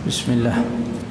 Bismillah.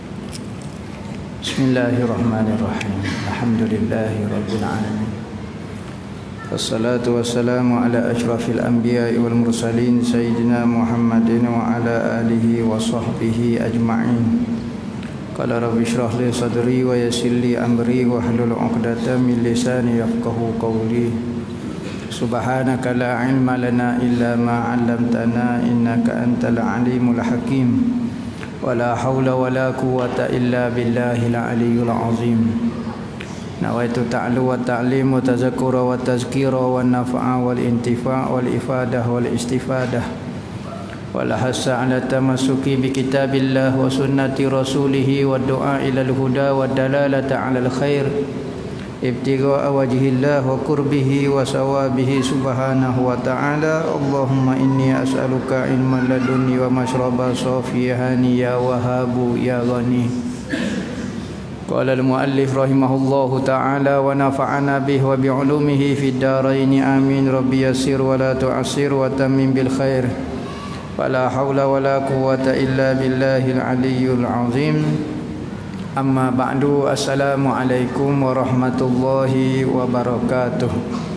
Bismillahirrahmanirrahim. Alhamdulillahi rabbil alamin. Wassalatu wassalamu ala asyrafil anbiya'i wal mursalin sayyidina Muhammadin wa ala alihi wa sahbihi ajma'in. Qala rabbi shrah li sadri wa yassir li amri wa hlul 'uqdatam min lisani yafqahu qawli. Subhanaka la ilma lana illa ma 'allamtana innaka antal alimul hakim. Wala haula wala quwwata illa billahil aliyyil azim. Nawaitu ta'lu wa ta'lim wa tazakkura wa tazkira wa naf'a wal intifa' wal ifadah wal istifadah wal hassa 'ala tamassuki bi kitabillah wa sunnati rasulih wa du'a ila al huda wa dalalata 'ala al khair ibtigha'a wajhillah wa qurbihi wa sawabihi subhanahu wa ta'ala. Allahumma inni as'aluka ilman ladunni wa mashraba safiyahani ya wahabu ya ghani. Qala al-muallif rahimahullahu ta'ala wa nafa'ana bihi wa bi'ulumihi fid darain amin. Rabbi yassir wa la tu'assir wa tammim bil khair. Wala haula wala quwwata illa billahil aliyyil azim. Amma ba'du. Assalamualaikum warahmatullahi wabarakatuh.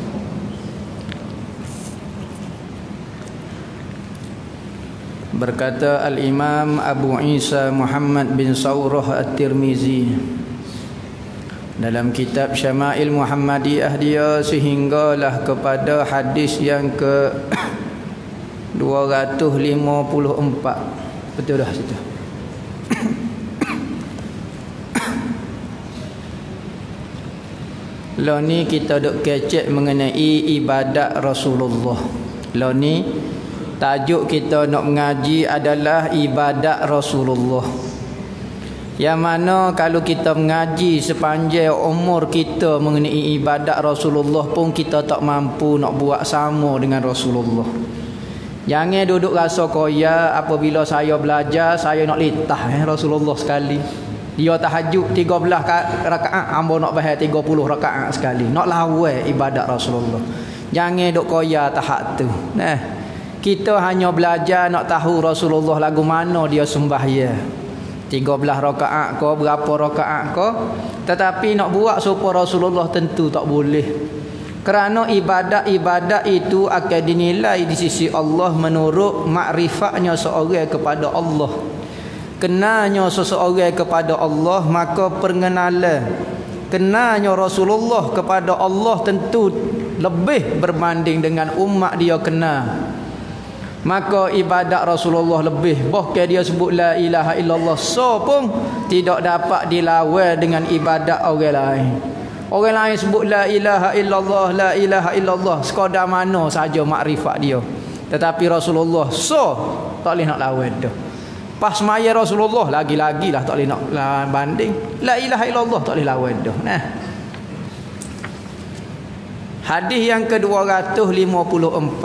Berkata Al-Imam Abu Isa Muhammad bin Sawrah At-Tirmizi dalam kitab Syama'il Muhammadiyah dia, sehinggalah kepada hadis yang ke 254. Betul dah situ. Lo ni kita duk kecek mengenai ibadat Rasulullah. Lo ni tajuk kita nak mengaji adalah ibadat Rasulullah. Yang mana kalau kita mengaji sepanjang umur kita mengenai ibadat Rasulullah pun kita tak mampu nak buat sama dengan Rasulullah. Jangan duduk rasa koya apabila saya belajar saya nak litah Rasulullah sekali. Dia tahajud 13 rakaat, hamba nak bahas 30 rakaat sekali. Nak lawan ibadat Rasulullah. Jangan duk koya tahap tu. Nah, kita hanya belajar nak tahu Rasulullah lagu mana dia sembahyang. 13 rakaat ke, berapa rakaat ke, tetapi nak buat supaya Rasulullah tentu tak boleh. Kerana ibadat-ibadat itu akan dinilai di sisi Allah menurut makrifatnya seorang kepada Allah. Kenanya seseorang kepada Allah, maka perkenalan kenanya Rasulullah kepada Allah tentu lebih berbanding dengan umat dia kenal. Maka ibadat Rasulullah lebih. Bahkan dia sebut la ilaha illallah, so pun tidak dapat dilawan dengan ibadat orang lain. Orang lain sebut la ilaha illallah, la ilaha illallah, sekadar mana saja makrifat dia. Tetapi Rasulullah so tak boleh nak lawan dah. Pas semaya Rasulullah lagi-lagi lah tak boleh nak banding. La ilaha illallah tak boleh lawan dah. Nah. Hadis yang ke-254.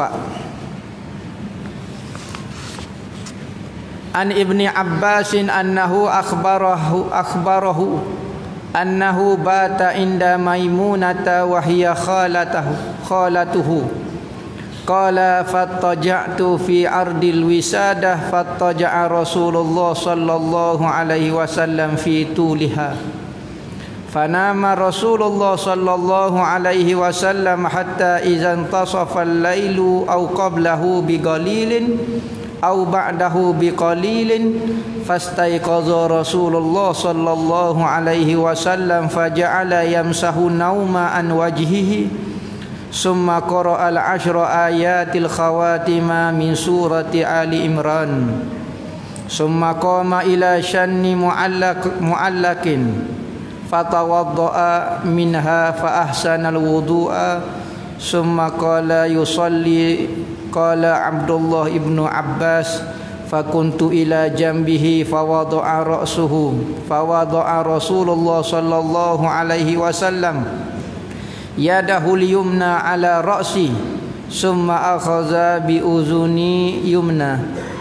An Ibni Abbasin annahu akhbarahu annahu bata inda Maimunata wa hiya khalatuhu. Qala fattaja'tu fi ardil wisadah fattaja'a Rasulullah sallallahu alaihi wasallam fi tuliha. Fanama Rasulullah sallallahu alaihi wasallam hatta idza intasafa al-lailu aw qablahu biqalilin aw ba'dahu biqalilin fastayqaza Rasulullah sallallahu alaihi wasallam faja'ala yamsahu nauma an wajhihi. Summa qara'a al-ashra ayatil khawatima min surati Ali Imran. Summa qama ila shanni mu'allakin fatawadda'a minha fa ahsana al-wudu'a. Summa qala yusalli. Qala Abdullah ibnu Abbas fakuntu ila jambihi fawada'a ra'suhu fawada'a Rasulullah sallallahu alaihi wasallam yadahu liyumna ala ra'si summa akhadha bi uzuni yumna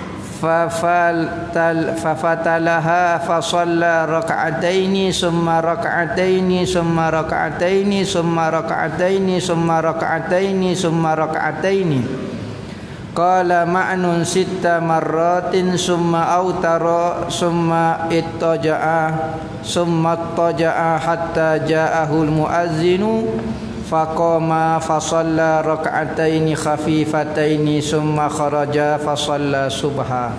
fafatalaha fasalla raka'ataini summa raka'ataini summa raka'ataini summa raka'ataini summa raka'ataini summa raka'ataini qala ma'nun sitta marratin summa autara summa ittaja'a hatta ja'ahul muazzinu faqama fasalla rak'ataini khafifataini summa kharaja fasalla subha.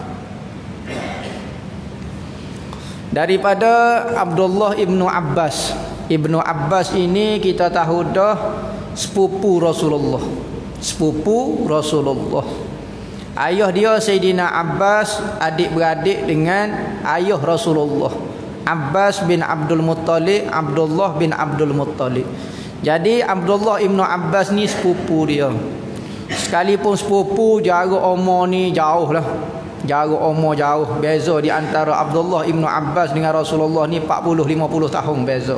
Daripada Abdullah ibnu Abbas. Ibnu Abbas ini kita tahu dah sepupu Rasulullah. Sepupu Rasulullah. Ayah dia Sayyidina Abbas adik-beradik dengan ayah Rasulullah. Abbas bin Abdul Muttalib, Abdullah bin Abdul Muttalib. Jadi Abdullah ibnu Abbas ni sepupu dia. Sekalipun sepupu, jarak umur ni jauh lah. Jarak umur jauh. Beza di antara Abdullah ibnu Abbas dengan Rasulullah ni 40-50 tahun beza.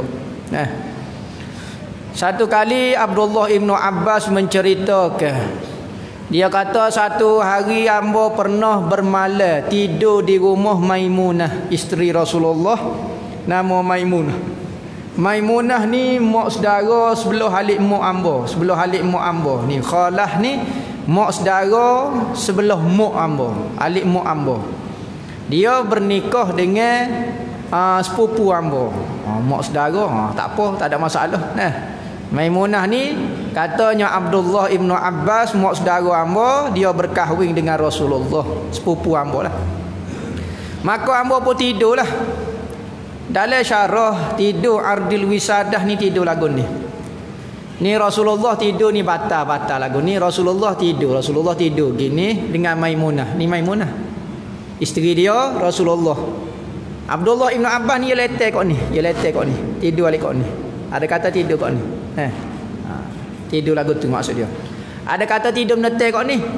Satu kali Abdullah ibnu Abbas menceritakan, dia kata satu hari hamba pernah bermalam tidur di rumah Maimunah, isteri Rasulullah, nama Maimunah. Maimunah ni mak saudara sebelah halik mak hamba, sebelah halik mak hamba ni. Khalah ni mak saudara sebelah mak hamba, halik mak hamba. Dia bernikah dengan sepupu hamba. Mak saudara, tak apa, tak ada masalah. Nah, Maimunah ni katanya Abdullah ibnu Abbas mak saudara hamba, dia berkahwin dengan Rasulullah, sepupu hamba lah. Maka hamba pun tidurlah. Dalam syarah tidur ardil wisadah ni tidur lagu ni. Ni Rasulullah tidur ni batal lagu ni. Rasulullah tidur gini dengan Maimunah. Ni Maimunah, isteri dia Rasulullah. Abdullah ibnu Abbas ni dia letak kat ni, tidur balik kat ni. Ada kata tidur kat ni. Tidur lagu tu maksud dia. Ada kata tidur menetek kat ni.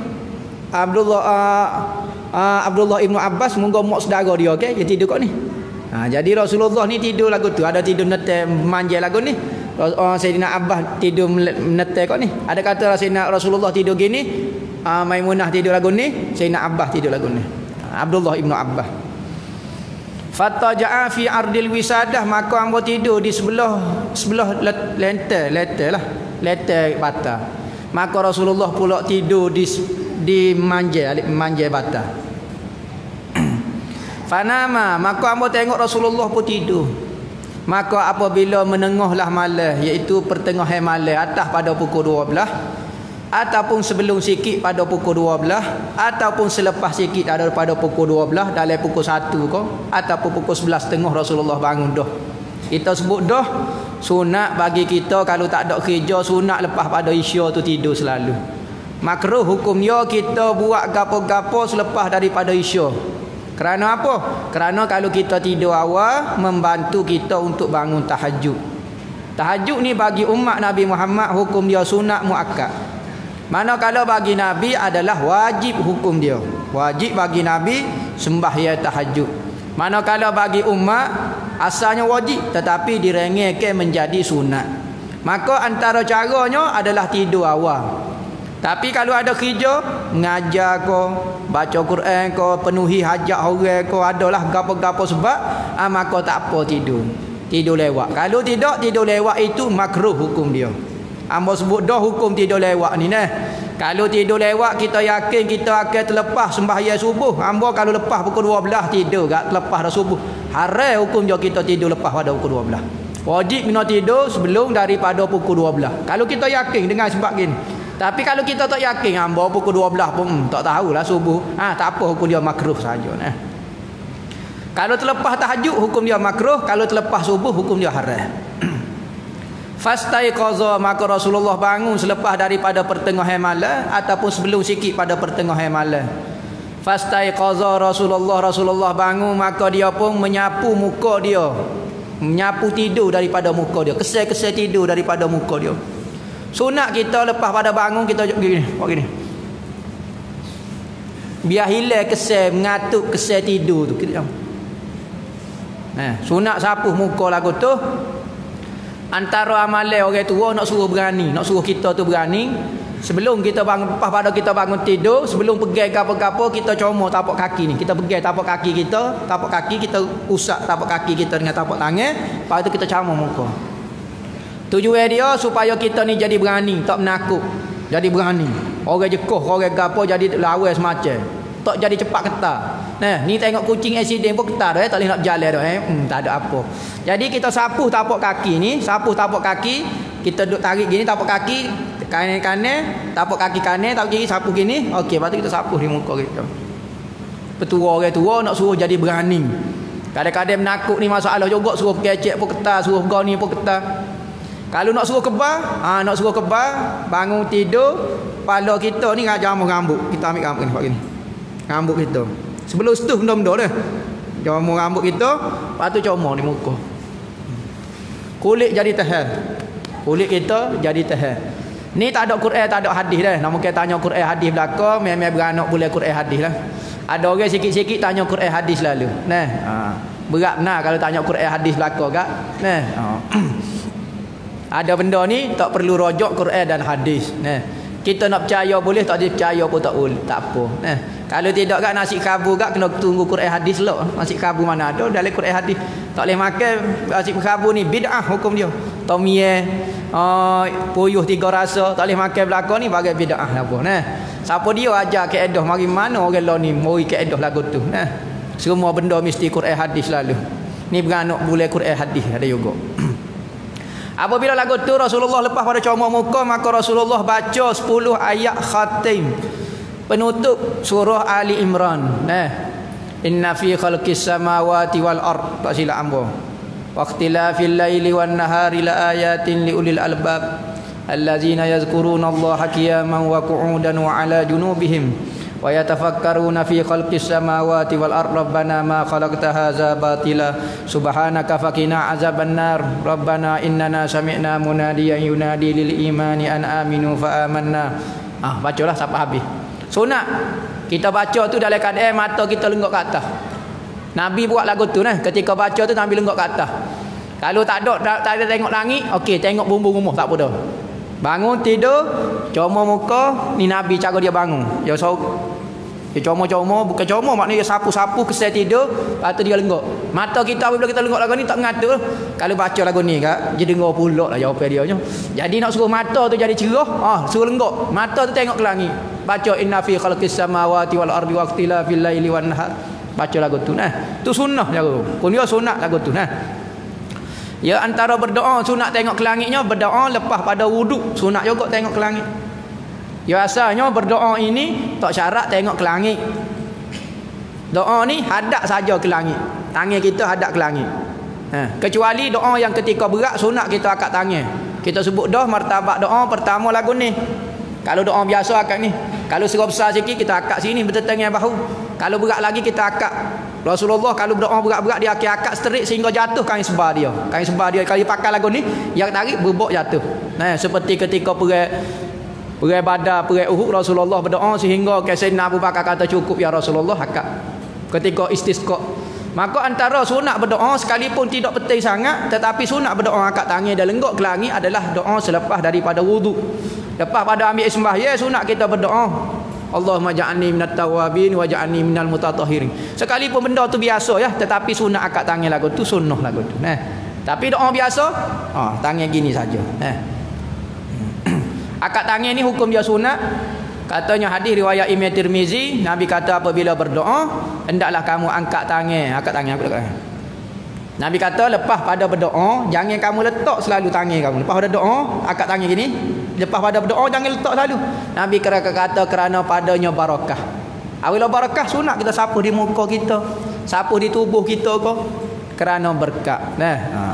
Abdullah ibnu Abbas munggo mak saudara dia, okey, dia tidur kat ni. Jadi Rasulullah ni tidur lagu tu, ada tidur menetek manja lagu ni. Sayyidina Abbas tidur menetek kat ni. Ada kata Sayyidina Rasulullah tidur gini, Maimunah tidur lagu ni, Sayyidina Abbas tidur lagu ni. Abdullah ibnu Abbas. Fataja'a fi ardil wisadah, maka hamba tidur di sebelah lentar lah, lentar bata. Maka Rasulullah pula tidur di manja bata. Fanama, maka hamba tengok Rasulullah pun tidur. Maka apabila menengahlah malam, iaitu pertengahan malam atas pada pukul 12, ataupun sebelum sikit pada pukul 12, ataupun selepas sikit daripada pukul 12, dalam pukul 1 ke, ataupun pukul 11.30 Rasulullah bangun dah. Kita sebut dah sunat bagi kita kalau tak ada kerja, sunat lepas pada isya tu tidur selalu. Makruh hukumnya kita buat gapo-gapo selepas daripada isya. Kerana apa? Kerana kalau kita tidur awal membantu kita untuk bangun tahajud. Tahajud ni bagi umat Nabi Muhammad hukum dia sunat muakkad. Manakala bagi Nabi adalah wajib hukum dia. Wajib bagi Nabi sembahyang tahajud. Manakala bagi umat asalnya wajib tetapi direngekkan menjadi sunat. Maka antara caranya adalah tidur awal. Tapi kalau ada kerja, mengajar ke, baca Quran ke, penuhi hajat orang ke, adalah gapo-gapo sebab, maka tak apa tidur. Tidur lewat. Kalau tidak tidur lewat itu makruh hukum dia. Hamba sebut dah hukum tidur lewat ni nah. Kalau tidur lewat kita yakin kita akan terlepas sembahyang subuh. Hamba kalau lepas pukul 12 tidur gak terlepas dah subuh. Haram hukum dia kita tidur lepas pada pukul 12. Wajib kena tidur sebelum daripada pukul 12. Kalau kita yakin dengan sebab gini. Tapi kalau kita tak yakin hamba pukul 12 pun tak tahulah subuh. Tak apa hukum dia makruh saja nah. Kalau terlepas tahajud hukum dia makruh, kalau terlepas subuh hukum dia haram. Fastaiqaza, maka Rasulullah bangun selepas daripada pertengahan malam ataupun sebelum sikit pada pertengahan malam. Fastaiqaza Rasulullah bangun, maka dia pun menyapu muka dia. Menyapu tidur daripada muka dia, kesel-kesel tidur daripada muka dia. Sunat kita lepas pada bangun kita gini, buat gini. Biar hilang kesel, mengatuk kesel tidur tu. Sunat sapuh muka lagu tu. Antara amalan orang tua nak suruh berani, nak suruh kita tu berani. Sebelum kita bangun, lepas pada kita bangun tidur, sebelum pegang apa-apa kita comot tapak kaki ni. Kita pegang tapak kaki kita usap tapak kaki kita dengan tapak tangan, lepas tu kita camuk muka. Tujuan dia supaya kita ni jadi berani, tak menakut. Jadi berani. Orang jekoh, orang gapo jadi lawan semacam. Tak jadi cepat ketar. Nah, ni tengok kucing accident pun ketar dah, tak boleh nak jalan dah tak ada apa. Jadi kita sapuh tapak kaki ni, sapuh tapak kaki, kita duduk tarik gini tapak kaki kanan-kanan, tapak kaki kanan, tapak kiri sapuh gini. Okey, lepas tu kita sapuh di muka kita. Petua orang tua nak suruh jadi berani. Kadang-kadang menakut ni masalah juga, suruh kecek pun ketar, suruh kau ni pun ketar. Kalau nak suruh kebar, nak suruh kebar, bangun tidur, kepala kita ni jamah rambut. Kita ambil rambut ni pak gini. Rambut kita. Sebelum setuh benda-benda dah. Jamah rambut kita, lepas tu comor di muka. Kulit jadi tahan. Kulit kita jadi tahan. Ni tak ada Quran, tak ada hadis dah. Nak mungkin tanya Quran hadis belaka, memang beranak boleh Quran hadis lah. Ada orang sikit-sikit tanya Quran hadis lalu. Nah, berat benar kalau tanya Quran hadis belaka kak. Nah, ada benda ni tak perlu rujuk Quran dan hadis. Nah, kita nak percaya boleh, tak percaya pun tak boleh, tak apa. Nah, kalau tidak kak nasi kabu kak kena tunggu Quran hadis lah. Nasi kabu mana ada dalam Quran hadis. Tak boleh makan nasi kabu ni bid'ah hukum dia. Tomie, puyuh tiga rasa tak boleh makan belaka ni bagai bid'ah apa. Nah, siapa dia ajar kaedah mari mana orang lain ni mari kaedah lagu tu. Nah, semua benda mesti Quran hadis lalu. Ni beranak boleh Quran hadis ada juga. Apabila lagu tu Rasulullah lepas pada comor muka, maka Rasulullah baca 10 ayat khatim penutup surah Ali Imran. Nah, inna fi khalqis samawati wal ard, tak silap ambo. Waqtilafil laili wan nahari la ayatin liulil albab allazina yazkurunallaha qiyaman wa qu'udan wa ala junubihim wa yatafakkaruna fi khalqis samawati wal ard rabbana ma khalaqta hadza batila subhanaka faqina azabannar rabbana innana sami'na munadiyan yunadi lil imani an aminu fa amanna. Bacalah sampai habis. Sunat kita baca tu dalam keadaan mata kita lenggok ke atas. Nabi buat lagu tu nah, ketika baca tu Nabi lenggok ke atas. Kalau tak ada tengok langit, okey tengok bumbu rumah tak apa dah. Bangun tidur, comor muka, ni Nabi cara dia bangun. Dia comor-comor, bukan comor maknanya dia sapu-sapu kesal tidur, lepas tu dia lenggok. Mata kita apabila kita lenggok lagu ni tak ngatur. Kalau baca lagu ni kak, dia dengar pula lah jawapan dia. Jadi nak suruh mata tu jadi cerah, suruh lenggok. Mata tu tengok ke langit. Baca inna fi khalqis samawati wal ardi waqtilafil laili wan nahar. Baca lagu tu nah. Tu sunnah lagu. Kunia sunat lagu tu nah. Ya antara berdoa sunat tengok ke langitnya, berdoa lepas pada wuduk sunat juga tengok ke langit. Ya asalnya berdoa ini tak syarat tengok ke langit. Doa ni hadap saja ke langit. Tangan kita hadap ke langit. Kecuali doa yang ketika berat sunat kita angkat tangan. Kita sebut dah martabat doa pertama lagu ni. Kalau doa biasa akak ni. Kalau serah besar sikit kita akak sini bertetangga bahu. Kalau berat lagi kita akak. Rasulullah kalau berdoa berat-berat dia akak straight sehingga jatuh kain sebar dia. Kain sebar dia kalau pakai lagu ni yang tarik berbok jatuh. Nah, seperti ketika perang Badar, perang Uhud Rasulullah berdoa sehingga Sayyidina Abu Bakar kata cukup ya Rasulullah akak. Ketika istisqa. Maka antara sunat berdoa sekalipun tidak penting sangat tetapi sunat berdoa angkat tangan dan lenggok ke langit adalah doa selepas daripada wuduk. Lepas pada ambil sembahyang sunat kita berdoa Allahumma ja'alni minat tawabin wa ja'alni minal mutatahhirin. Sekalipun benda tu biasa ya tetapi sunat angkat tangan lagu tu sunnah lagu tu. Nah. Tapi doa biasa tangan gini saja. Nah. Angkat tangan ni hukum dia sunat. Katanya hadis riwayat Imam Tirmizi, Nabi kata apabila berdoa hendaklah kamu angkat tangan aku dekat. Nabi kata lepas pada berdoa jangan kamu letak selalu tangan kamu. Lepas pada doa angkat tangan gini. Lepas pada berdoa jangan letak selalu. Nabi kata kerana padanya barakah. Apabila barakah sunat kita sapu di muka kita, sapu di tubuh kita kau kerana berkat. Nah.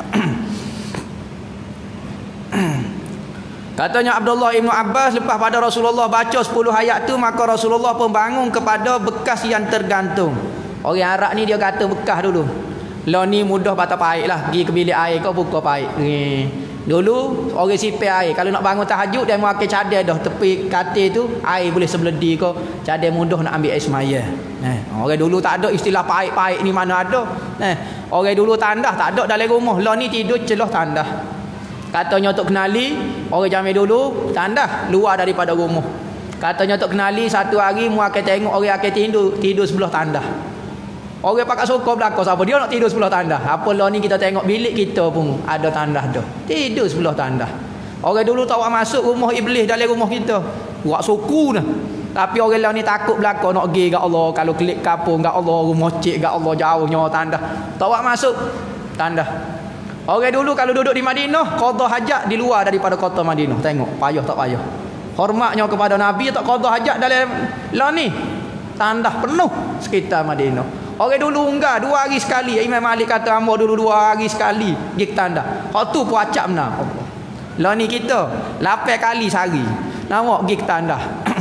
Katanya Abdullah Ibn Abbas lepas pada Rasulullah baca 10 ayat tu maka Rasulullah pun bangun kepada bekas yang tergantung. Orang Arab ni dia kata bekas dulu. Lah ni mudah patah paik lah. Pergi ke bilik air kau buka paik. Dulu orang sipir air. Kalau nak bangun tahajud dia makan cadar dah. Tepi katil tu air boleh sebeledi kau. Cadar mudah nak ambil air semaya. Orang dulu tak ada istilah paik-paik ni mana ada. Orang dulu tandah tak ada dalam rumah. Lah ni tidur celah tandah. Katanya untuk kenali orang zaman dulu tandah luar daripada rumah. Katanya untuk kenali satu hari mu akan tengok orang akan tidur sebelah tandah. Orang pakai sokong belakang siapa dia nak tidur sebelah tandah. Apalah ni kita tengok bilik kita pun ada tandah dah. Tidur sebelah tandah. Orang dulu tak masuk rumah iblis dalam rumah kita. buat suku dah. Tapi orang lain ni takut belaka nak pergi kat Allah. Kalau klik kapung kat Allah, rumah cik kat Allah jauhnya tandah. Tak buat masuk tandah. Orang dulu kalau duduk di Madinah, qada hajat di luar daripada kota Madinah. Tengok, payah tak payah. Hormatnya kepada Nabi tak qada hajat dalam lah ni. Tandah penuh sekitar Madinah. Orang dulu enggak 2 hari sekali. Imam Malik kata hamba dulu 2 hari sekali pergi ke tandah. Hak tu pun acap benar. Lah ni kita 8 kali sehari. Nak pergi ke tandah.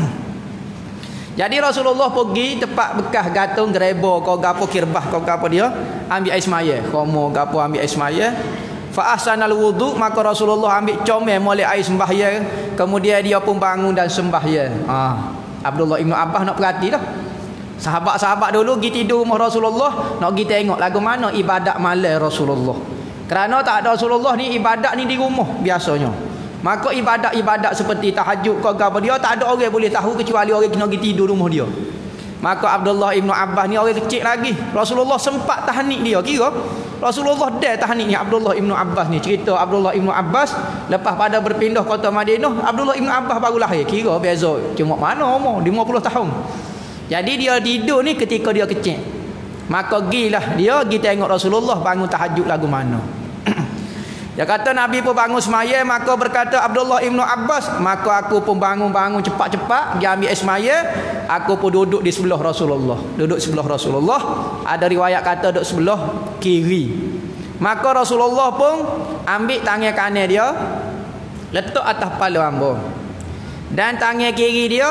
Jadi Rasulullah pergi tempat bekas gantung gerebo kau gapo kirbah kau gapo dia ambil air semaya. Khomo gapo ambil air semaya. Fa ahsanal wudu, maka Rasulullah ambil comel molek air sembahyang, kemudian dia pun bangun dan sembahyang. Abdullah Ibn Abbas nak perhati dah. Sahabat-sahabat dulu pergi tidur rumah Rasulullah, nak pergi tengok lagu mana ibadat malam Rasulullah. Kerana tak ada Rasulullah ni ibadat ni di rumah biasanya. Maka ibadat-ibadat seperti tahajud kau apa dia tak ada orang boleh tahu kecuali orang kena pergi tidur rumah dia. Maka Abdullah Ibn Abbas ni orang kecil lagi. Rasulullah sempat tahnik dia. Kira Rasulullah dah tahnik ni Abdullah Ibn Abbas ni. Cerita Abdullah Ibn Abbas lepas pada berpindah kota Madinah, Abdullah Ibn Abbas baru lahir. Kira beza cuma mana umur 50 tahun. Jadi dia tidur ni ketika dia kecil. Maka gilah dia pergi tengok Rasulullah bangun tahajud lagu mana. Dia kata Nabi pun bangun semaya, maka berkata Abdullah Ibn Abbas, maka aku pun bangun cepat-cepat, dia ambil semaya, aku pun duduk di sebelah Rasulullah. Duduk sebelah Rasulullah. Ada riwayat kata duduk sebelah kiri. Maka Rasulullah pun ambil tangan kanan dia, letak atas kepala hamba. Dan tangan kiri dia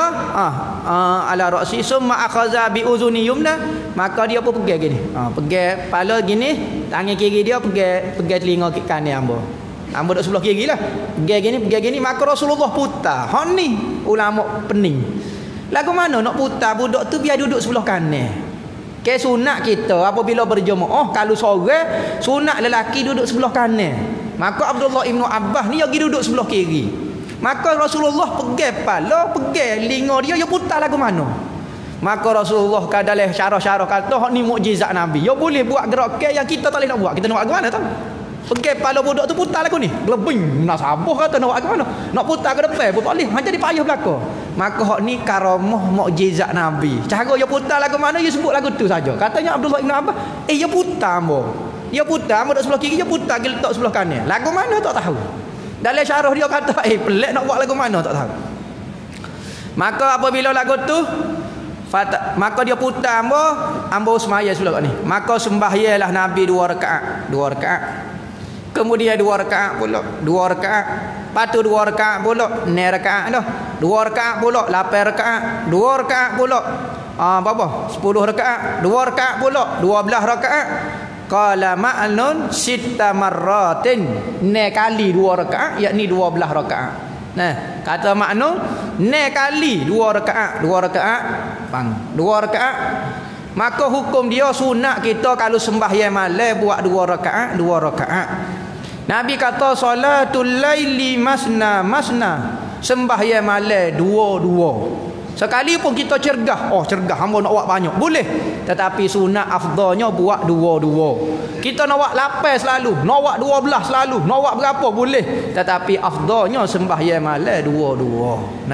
ala ra'si summa akhadha bi uzuni yumna, maka dia pun pegang gini. Pegang kepala gini, tangan kiri dia pegang telinga kanan hamba. Hamba duduk sebelah kiri lah. Pegang gini, maka Rasulullah putar. Hak ni ulama pening. Lagu mana nak putar budak tu biar duduk sebelah kanan. Ke sunat kita apabila berjemaah kalau sore sunat lelaki duduk sebelah kanan. Maka Abdullah Ibn Abbas ni pergi duduk sebelah kiri. Maka Rasulullah pegang kepala, pegang telinga dia putar lagu mana. Maka Rasulullah dalam syarah-syarah kata hak ni mukjizat Nabi. Ya boleh buat gerak yang kita tak boleh nak buat. Kita nak buat ke mana tahu? Pegang kepala budak tu putar lagu ni. Gelebing nak sabuh kata nak buat ke mana? Nak putar ke depan pun tak boleh. Macam jadi payah belaka. Maka hak ni karamah mukjizat Nabi. Cara dia putar lagu mana dia sebut lagu tu saja. Katanya Abdullah Ibn Abbas, dia putar ambo. Dia putar ambo sebelah kiri, dia putar ke letak sebelah kanan. Lagu mana tak tahu. Dalam syarah dia kata, pelik nak buat lagu mana tak tahu. Maka apabila lagu tu maka dia putar ambo semaya sebelah ni. Maka sembahyanglah Nabi 2 rakaat. Kemudian 2 rakaat pula, 2 rakaat. Patu 2 rakaat pula, 6 rakaat dah. 2 rakaat pula, 8 rakaat. 2 rakaat pula, berapa? 10 rakaat. 2 rakaat pula, 12 rakaat. Qala ma'nun sitta marratin, 6 kali 2 rakaat, yakni 12 rakaat. Nah, kata ma'nun 6 kali 2 rakaat, 2 rakaat, bang. 2 rakaat. Maka hukum dia sunat kita kalau sembahyang malam buat 2 rakaat, 2 rakaat. Nabi kata salatul laili masna. Sembahyang malam 2-2. Sekali pun kita cergah, cergah hamba nak buat banyak boleh, tetapi sunat afdalnya buat 2-2. Kita nak buat 8 selalu, nak buat 12 selalu, nak buat berapa boleh, tetapi afdalnya sembahyang malam 2-2.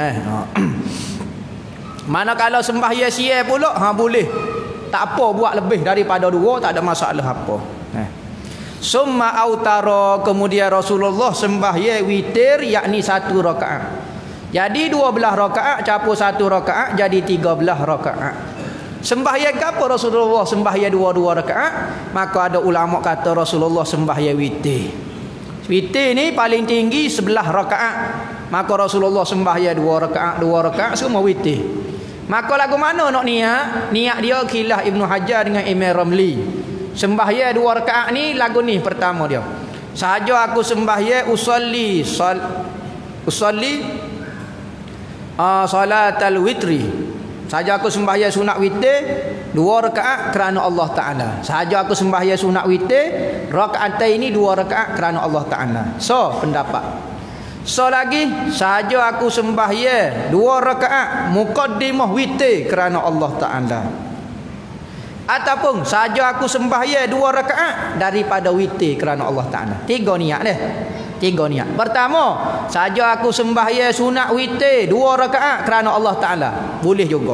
Manakala sembahyang siang pula boleh, tak apa buat lebih daripada 2, tak ada masalah apa. Summa autara, kemudian Rasulullah sembahyang witir, yakni 1 rakaat. Jadi 12 rakaat campur 1 rakaat jadi 13 rakaat. Sembahyang apa Rasulullah sembahyang 2 rakaat? Maka ada ulama kata Rasulullah sembahyang witir. Witir ni paling tinggi 11 rakaat. Maka Rasulullah sembahyang 2 rakaat semua witir. Maka lagu mana nak niat? Niat dia Khilah Ibnu Hajar dengan Imam Ramli. Sembahyang 2 rakaat ni lagu ni pertama dia. Sahaja aku sembahyang usolli salatal witri. Saja aku sembahyang sunat witir 2 rakaat kerana Allah Taala. Saja aku sembahyang sunat witir rakaat ini 2 rakaat kerana Allah Taala. So pendapat. So lagi saja aku sembahyang 2 rakaat muqaddimah witir kerana Allah Taala. Ataupun saja aku sembahyang 2 rakaat daripada witir kerana Allah Taala. 3 niat dia. Tiga niat. Pertama, saja aku sembahyang sunat witir 2 rakaat kerana Allah Taala. Boleh juga.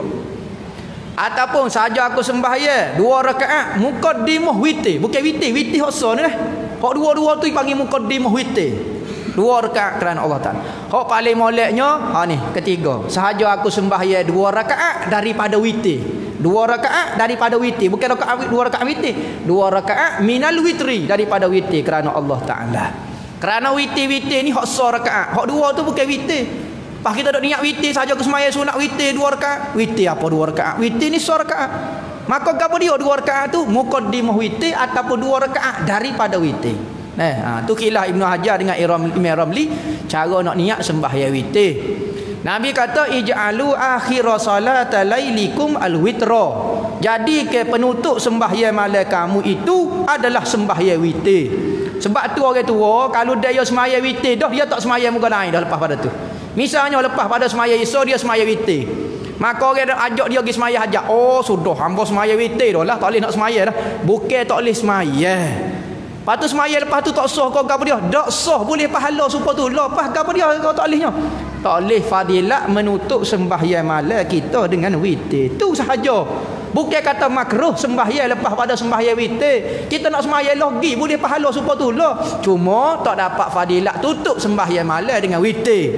Ataupun saja aku sembahyang 2 rakaat muqaddimah witir. Bukan witir hosa ni. Hak dua-dua tu panggil muqaddimah witir. 2 rakaat kerana Allah Taala. Hak paling moleknya, ni ketiga. Sahaja aku sembahyang 2 rakaat daripada witir. 2 rakaat daripada witir, bukan rakaat 2 rakaat witir. 2 rakaat minal witri, daripada witir kerana Allah Taala. Kerana witir-witir ni hak sa rakaat. Hak 2 tu bukan witir. Pas kita dok niat witir sahaja aku sembahyang sunat witir 2 rakaat. Witir apa 2 rakaat? Witir ni sa rakaat. Maka gapo dia 2 rakaat tu muqaddimah witir ataupun 2 rakaat daripada witir. Tu khilaf Ibnu Hajar dengan Imam Ramli cara nak niat sembahyang witir. Nabi kata ij'alu akhir salata lailikum alwitra. Jadi ke penutup sembahyang malam kamu itu adalah sembahyang witir. Sebab tu orang tua kalau dia sembahyang witir dah dia tak sembahyang muka lain dah lepas pada tu. Misalnya lepas pada sembahyang Isya dia sembahyang witir. Maka orang ajak dia pergi sembahyang hajat. Oh sudah hamba sembahyang witir dah lah, tak boleh nak sembahyang dah. Bukan tak boleh sembahyang. Lepas tu sembahyang lepas tu tak sah kau gapo dia? Tak sah, boleh pahala supaya tu. Lepas gapo dia kau tak bolehnya? Tak boleh fadilat menutup sembahyang malam kita dengan witir. Tu sahaja. Bukan kata makruh sembahyang lepas pada sembahyang witir. Kita nak sembahyang lagi boleh pahala supaya tu lah. Cuma tak dapat fadilat tutup sembahyang malam dengan witir.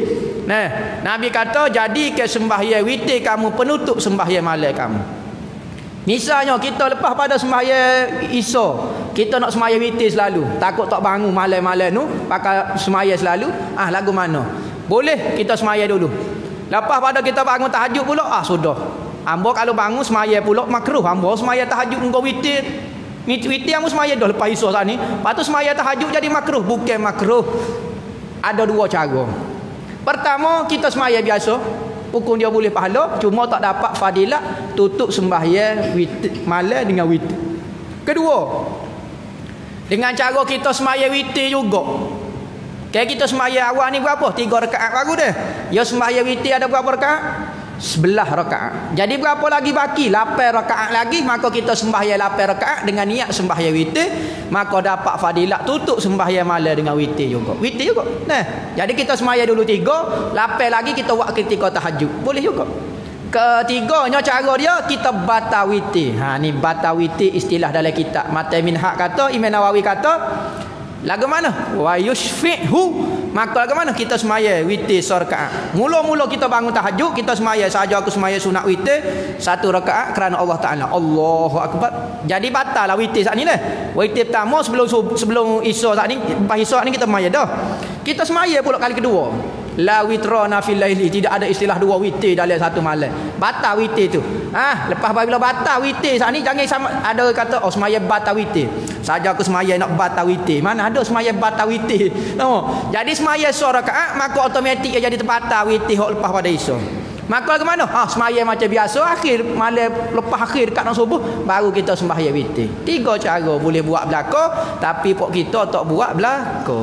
Nabi kata jadi ke sembahyang witir kamu penutup sembahyang malam kamu. Misalnya kita lepas pada sembahyang Isya, kita nak sembahyang witir selalu. Takut tak bangun malam-malam tu, pakai sembahyang selalu. Lagu mana? Boleh kita sembahyang dulu. Lepas pada kita bangun tahajud pula, sudah. Hamba kalau bangun sembahyang pula makruh. Hamba sembahyang tahajud engkau witir. Witir hamba sembahyang dah lepas Isya saat ni. Lepas tu sembahyang tahajud jadi makruh. Bukan makruh. Ada 2 cara. Pertama, kita sembahyang biasa. Hukum dia boleh pahala, cuma tak dapat fadilat tutup sembahyang witir malam dengan witir. Kedua, dengan cara kita sembahyang witir juga. Kayak kita sembahyang awal ni berapa? 3 rakaat baru dah. Ya sembahyang witir ada berapa rakaat? 11 rakaat. Jadi berapa lagi baki? 8 rakaat lagi. Maka kita sembahyang 8 rakaat dengan niat sembahyang witir, maka dapat fadilat tutup sembahyang malam dengan witir juga. Witir juga. Jadi kita sembahyang dulu 3, 8 lagi kita buat ketika tahajud. Boleh juga. Ketiganya cara dia kita batal witir. Ni batal witir istilah dalam kitab Mata Minhaj kata, Imam Nawawi kata lagu mana? Wa yushfi'hu. Maka lagu mana? Kita sembahyang witir 1 rakaat. Mula-mula kita bangun tahajud, kita sembahyang saja aku sembahyang sunat witir 1 rakaat kerana Allah Taala. Allahu akbar. Jadi batal lah witir saat ni lah. Witir pertama sebelum Isya saat ni, lepas Isya ni kita sembahyang dah. Kita sembahyang pula kali kedua. La witrana fil laili, tidak ada istilah 2 witir dalam satu malam. Batal witir tu. Lepas bila batal witir saat ni jangan sama ada kata sembahyang batal witir. Saja aku sembahyang nak batal witir. Mana ada sembahyang batal witir. Jadi sembahyang 1 rakaat maka automatik dia jadi terbatal witir hok lepas pada Isya. Maka ke mana? Sembahyang macam biasa akhir malam lepas akhir dekat nak subuh baru kita sembahyang witir. 3 cara boleh buat belaka tapi pok kita tak buat belaka.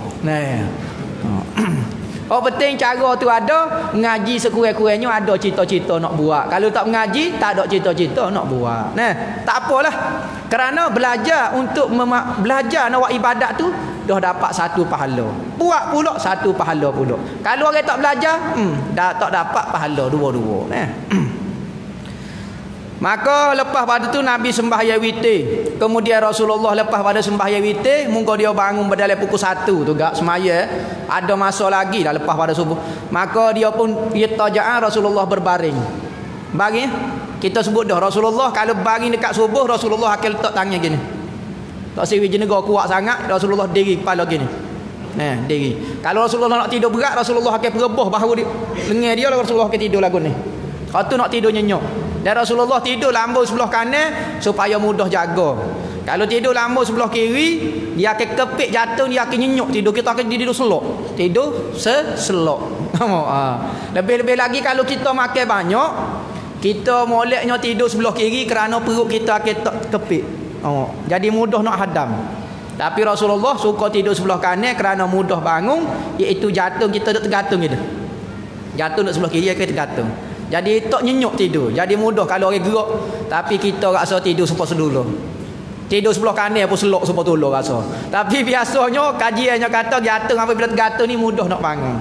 Penting cara tu ada, ngaji sekurang-kurangnya ada cita-cita nak buat. Kalau tak mengaji, tak ada cita-cita nak buat. Tak apalah. Kerana belajar untuk belajar nak buat ibadat tu dah dapat 1 pahala. Buat pula 1 pahala pula. Kalau orang tak belajar, tak dapat pahala dua-dua. Maka lepas pada tu Nabi sembahyang witir. Kemudian Rasulullah lepas pada sembahyang witir, mungkin dia bangun berdalam pukul 1 tu gak sembahyang. Ada masa lagi dah lepas pada subuh. Maka dia pun tajaan Rasulullah berbaring. Baring kita sebut dah Rasulullah kalau baring dekat subuh Rasulullah akan letak tangan gini. Tak siwi jenega kuat sangat, Rasulullah diri kepala gini. Diri. Kalau Rasulullah nak tidur berat, Rasulullah akan perebah bahu dia. Lengan dia Rasulullah akan tidur lagu ni. Kalau tu nak tidur nyenyok. Dan Rasulullah tidur lambung sebelah kanan supaya mudah jaga. Kalau tidur lambung sebelah kiri, dia akan kepik jatuh, dia akan nyenyuk tidur. Kita akan tidur selok. Tidur selok. Lebih-lebih lagi kalau kita makan banyak, kita moleknya tidur sebelah kiri kerana perut kita akan kepik. Jadi mudah nak hadam. Tapi Rasulullah suka tidur sebelah kanan kerana mudah bangun, iaitu jatuh kita duduk tergantung gitu. Jatuh duduk sebelah kiri akan tergantung. Jadi tak nyenyuk tidur. Jadi mudah kalau orang gerak tapi kita rasa tidur sempat sedulu. Tidur sebelah kanan pun selok sebab tolong rasa. Tapi biasanya kajiannya kata gantung apabila tergantung ni mudah nak bangun.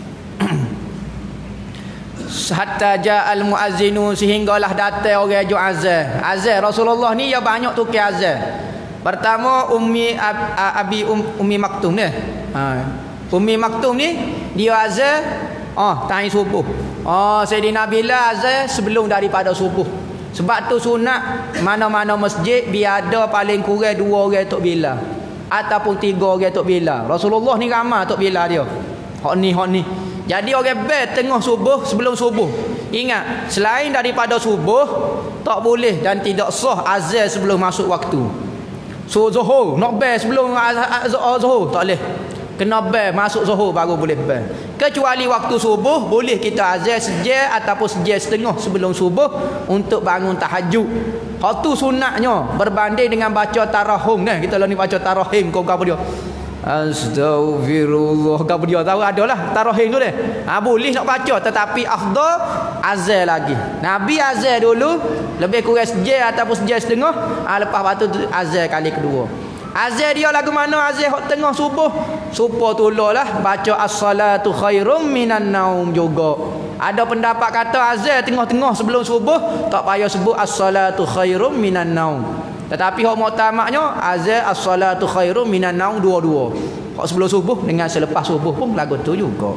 Hatta ja'al muazzinu, sehinggalah datang orang ajuk azan. Azan Rasulullah ni ya banyak tukar azan. Pertama Ummi Maktum ni. Ummi Maktum ni dia azan time subuh. Sayyidina Bilal azan sebelum daripada subuh. Sebab tu sunat mana-mana masjid biar ada paling kurang 2 orang tok Bilal ataupun 3 orang tok Bilal. Rasulullah ni ramai tok Bilal dia. Hak ni. Jadi orang tengah subuh, sebelum subuh. Ingat, selain daripada subuh tak boleh dan tidak sah azan sebelum masuk waktu. So zuhur nak sebelum zuhur tak boleh. Kena masuk zuhur baru boleh kecuali waktu subuh boleh kita azan sejam ataupun sejam setengah sebelum subuh untuk bangun tahajud. Hak tu sunatnya berbanding dengan baca tarahum ni. Kita lah ni baca tarahim kau apa dia? Astaghfirullah. Kau dia tahu adalah tarahim tu deh. Boleh nak baca tetapi afdal azan lagi. Nabi azan dulu lebih kurang sejam ataupun sejam setengah. Lepas tu azan kali kedua. Azan dia lagu mana? Azan hak tengah subuh. Supaya tolonglah baca as-salatu khairum minan naum juga. Ada pendapat kata azan tengah-tengah sebelum subuh tak payah sebut as-salatu khairum minan naum. Tetapi hak muktamadnya azan as-salatu khairum minan naum dua-dua. Hak sebelum subuh dengan selepas subuh pun lagu tu juga.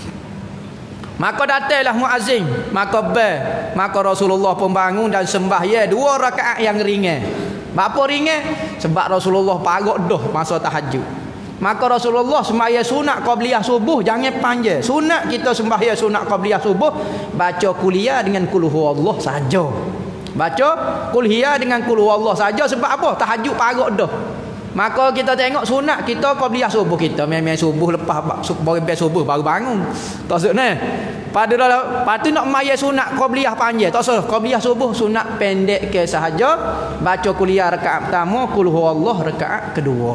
Maka datanglah muazzin, maka Rasulullah pun bangun dan sembahyang 2 rakaat yang ringan. Apa ringan? Sebab Rasulullah parok dah masa tahajud. Maka Rasulullah sembahyang sunat qabliyah subuh jangan panjang. Sunat kita sembahyang sunat qabliyah subuh baca kuliah dengan qul huwallah saja. Baca qul hiya dengan qul huwallah saja. Sebab apa? Tahajud parok dah. Maka kita tengok sunat kita qabliyah subuh kita main-main subuh lepas subuh baru bangun. Tak usah ni. Patu nak maya sunat qabliyah panjang. Tak usah qabliyah subuh sunat pendek ke sahaja. Baca kuliah rakaat pertama, qul huwallah rakaat kedua.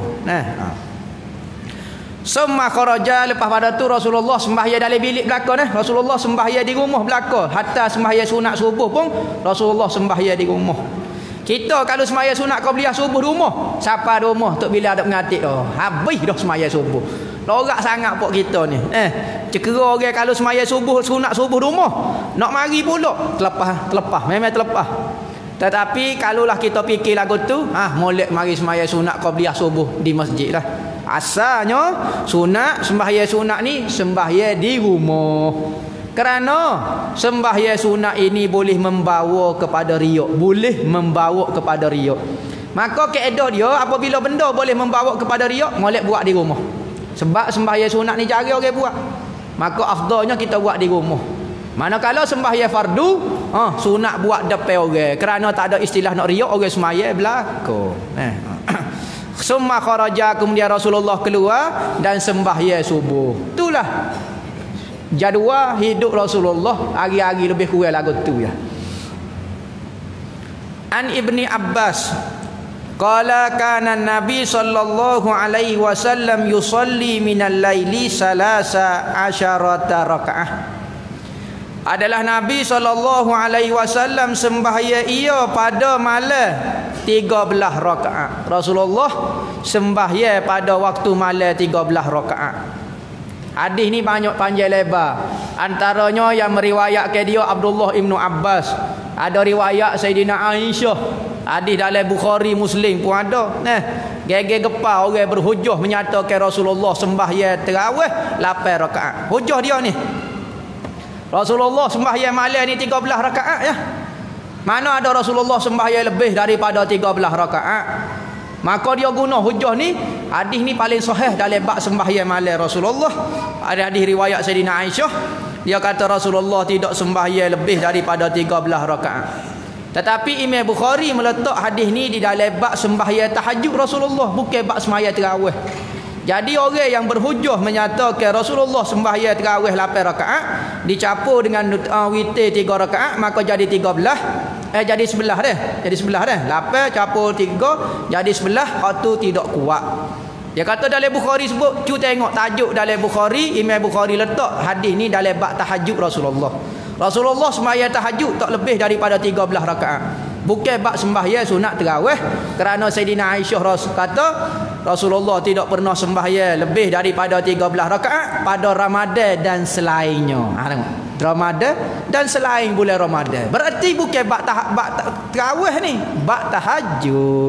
Semua kharaja, lepas pada tu Rasulullah sembahyang dalam bilik belakang Rasulullah sembahyang di rumah belakang. Hatta sembahyang sunat subuh pun Rasulullah sembahyang di rumah. Kita kalau sembahyang sunat qabliyah subuh di rumah, siapa di rumah tok bila ada mengatik dah. Habis dah sembahyang subuh. Lorak sangat pok kita ni. Cekera orang kalau sembahyang subuh sunat subuh di rumah, nak mari pula terlepas, memang terlepas. Tetapi kalaulah kita fikir lagu tu, molek mari sembahyang sunat qabliyah subuh di masjid lah. Asalnya sunat sembahyang sunat ni sembahyang di rumah. Kerana sembahyang sunat ini boleh membawa kepada riak, Maka kaedah dia apabila benda boleh membawa kepada riak, molek buat di rumah. Sebab sembahyang sunat ni jarang orang buat. Maka afdalnya kita buat di rumah. Manakala sembahyang fardu, sunat buat depan orang. Kerana tak ada istilah nak riak, orang sembahyang belakang. Summa kharaja, kemudian Rasulullah keluar dan sembahyang subuh. Itulah jadual hidup Rasulullah hari-hari lebih kurang lagu tu ya. An Ibni Abbas qala kana Nabi sallallahu alaihi wasallam yusalli minal laili 13 rakaah. Adalah Nabi sallallahu alaihi wasallam sembahyang ia pada malam 13 rakaat. Rasulullah sembahyang pada waktu malam 13 rakaat. Hadis ni banyak panjang lebar. Antaranya yang meriwayatkan dia Abdullah ibnu Abbas. Ada riwayat Sayyidina Aisyah. Hadis dalam Bukhari Muslim pun ada. Gege gepa orang berhujah menyatakan Rasulullah sembahyang tarawih 8 rakaat. Hujah dia ni. Rasulullah sembahyang malam ni 13 rakaat ya. Mana ada Rasulullah sembahyang lebih daripada 13 rakaat? Maka dia guna hujah ni. Hadis ni paling sahih dalam bab sembahyang malam Rasulullah. Ada hadis riwayat Sayyidina Aisyah, dia kata Rasulullah tidak sembahyang lebih daripada 13 rakaat. Tetapi Imam Bukhari meletak hadis ni di dalam bab sembahyang tahajud Rasulullah, bukan bab sembahyang tarawih. Jadi orang yang berhujah menyatakan Rasulullah sembahyang tarawih 8 rakaat dicampur dengan witir 3 rakaat, maka jadi 13. Jadi 11 dah. Jadi 11 dah. 8 campur 3 jadi 11. Hak tu tidak kuat. Dia kata dalam Bukhari sebut, cu tengok tajuk dalam Bukhari, Imam Bukhari letak hadis ni dalam bab tahajud Rasulullah. Rasulullah sembahyang tahajud tak lebih daripada 13 rakaat. Bukan bab sembahyang sunat tarawih, kerana Sayyidina Aisyah kata Rasulullah tidak pernah sembahyang lebih daripada 13 rakaat pada Ramadan dan selainnya. Tengok, Ramadan dan selain bulan Ramadan. Berarti bukan bab tarawih ni, bab tahajud.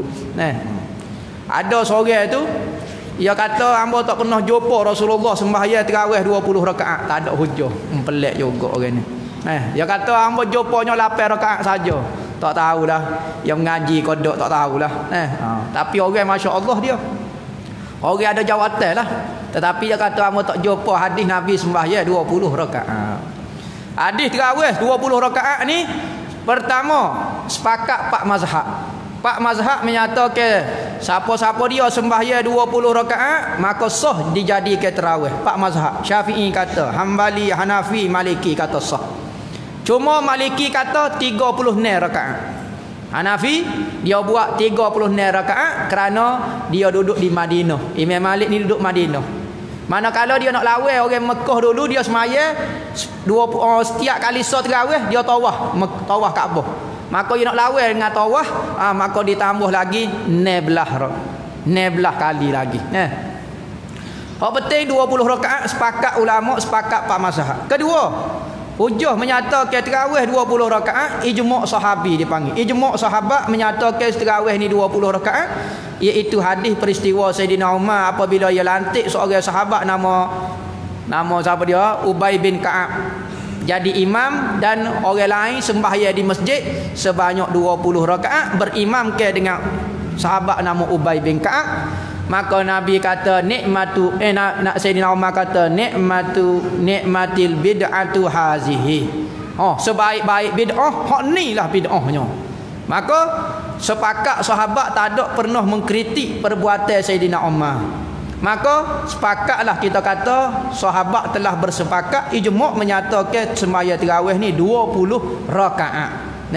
Ada seorang tu dia kata hamba tak pernah jumpa Rasulullah sembahyang tarawih 20 rakaat. Tak ada hujah. Pelik juga orang ni. Dia kata hamba jumpanya 8 rakaat saja. Tak tahulah. Yang mengaji kodok tak tahulah. Tapi orang masya-Allah dia. Orang ada jawatan lah. Tetapi dia kata hamba tak jumpa hadis Nabi sembahyang 20 rakaat. Hadis tarawih 20 rakaat ni pertama sepakat pak mazhab. Pak mazhab menyatakan siapa-siapa dia sembahyang 20 rakaat maka sah dijadikan tarawih. Pak mazhab Syafi'i kata, Hambali, Hanafi, Maliki kata sah. Cuma Maliki kata 36 rakaat. Hanafi dia buat 36 rakaat kerana dia duduk di Madinah. Imam Malik ni duduk Madinah. Manakala dia nak lawan orang Mekah dulu, dia semaya setiap kali solat tarawih dia tawaf Kaabah. Maka dia nak lawan dengan tawaf, maka ditambah lagi 16 kali lagi. Hak penting 20 rakaat sepakat ulama, sepakat pak mazhab. Kedua, hujah menyatakan tarawih 20 rakaat ijma' sahabi dipanggil. Ijma' sahabat menyatakan tarawih ni 20 rakaat, iaitu hadis peristiwa Sayyidina Umar apabila ia lantik seorang sahabat nama siapa dia? Ubay bin Ka'ab jadi imam dan orang lain sembahyang di masjid sebanyak 20 rakaat berimamkan dengan sahabat nama Ubay bin Ka'ab. Maka Nabi kata Sayyidina Umar kata nikmatil bid'atu hazihi. Sebaik-baik bid'ah hak ni lah bid'ahnya. Maka sepakat sahabat tak ada pernah mengkritik perbuatan Sayyidina Umar. Maka sepakatlah kita kata sahabat telah bersepakat ijma' menyatakan sembahyang tarawih ni 20 rakaat.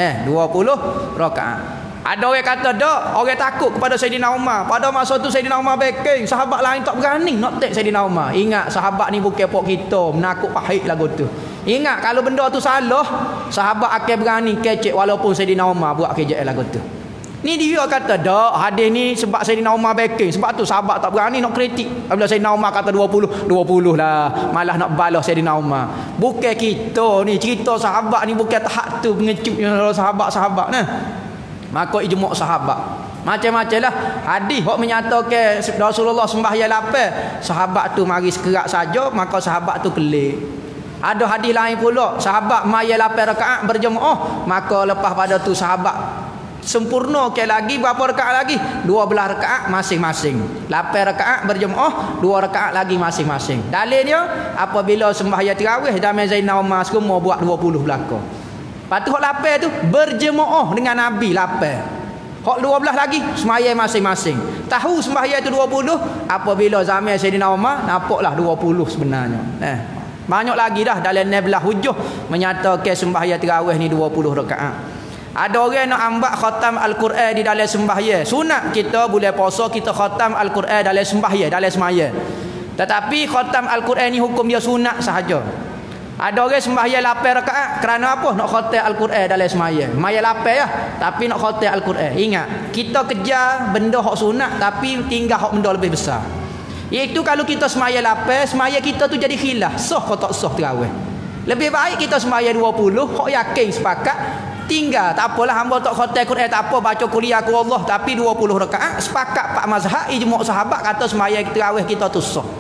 20 rakaat. Ada orang kata dak, orang takut kepada Sayyidina Umar. Pada masa tu Sayyidina Umar backing, sahabat lain tak berani nak take Sayyidina Umar. Ingat sahabat ni bukan pok kita, menakut pahit lagu tu. Ingat kalau benda tu salah, sahabat akan berani kecek walaupun Sayyidina Umar buat kejek lagu tu. Ni dia kata dak, hadis ni sebab Sayyidina Umar backing. Sebab tu sahabat tak berani nak kritik. Apabila Sayyidina Umar kata 20 lah, malah nak balas Sayyidina Umar. Bukan kita ni, cerita sahabat ni bukan tahap tu pengecut sahabat-sahabat nah. Maka ijma' sahabat macam-macam lah hadis hok menyatakan Rasulullah sembahyang 8 sahabat tu mari sekerak saja, maka sahabat tu kelik. Ada hadis lain pula sahabat maya 8 rakaat berjemaah, maka lepas pada tu sahabat sempurna ke lagi berapa rakaat lagi 12 rakaat masing-masing, 8 rakaat berjemaah, 2 rakaat lagi masing-masing. Dalilnya apabila sembahyang tarawih zaman Zainal Umar semua buat 20 belakang. Lepas tu hak 8 tu berjemaah dengan Nabi 8. Hak 12 lagi sembahyang masing-masing. Tahu sembahyang tu 20 apabila zaman Sayyidina Umar nampaklah 20 sebenarnya. Banyak lagi dah dalam 16 hujah menyatakan sembahyang tarawih ni 20 rakaat. Ada orang nak ambil khatam Al-Quran di dalam sembahyang. Sunat kita bulan puasa kita khatam Al-Quran dalam sembahyang, dalam sembahyang. Tetapi khatam Al-Quran ni hukum dia sunat sahaja. Ada orang sembahyang 8 rakaat kerana apa? Nak khatam Al-Quran dalam sembahyang. Sembahyang 8 ya, tapi nak khatam Al-Quran. Ingat, kita kejar benda hak sunat tapi tinggal hak benda lebih besar. Iaitu kalau kita sembahyang 8, sembahyang kita tu jadi khilaf, sah atau tak sah tarawih. Lebih baik kita sembahyang 20, hak yakin sepakat, tinggal tak apalah hamba tak khatam Al-Quran tak apa, baca kuliah ku Allah, tapi 20 rakaat sepakat pak mazhab ijma' sahabat kata sembahyang tarawih kita tu sah.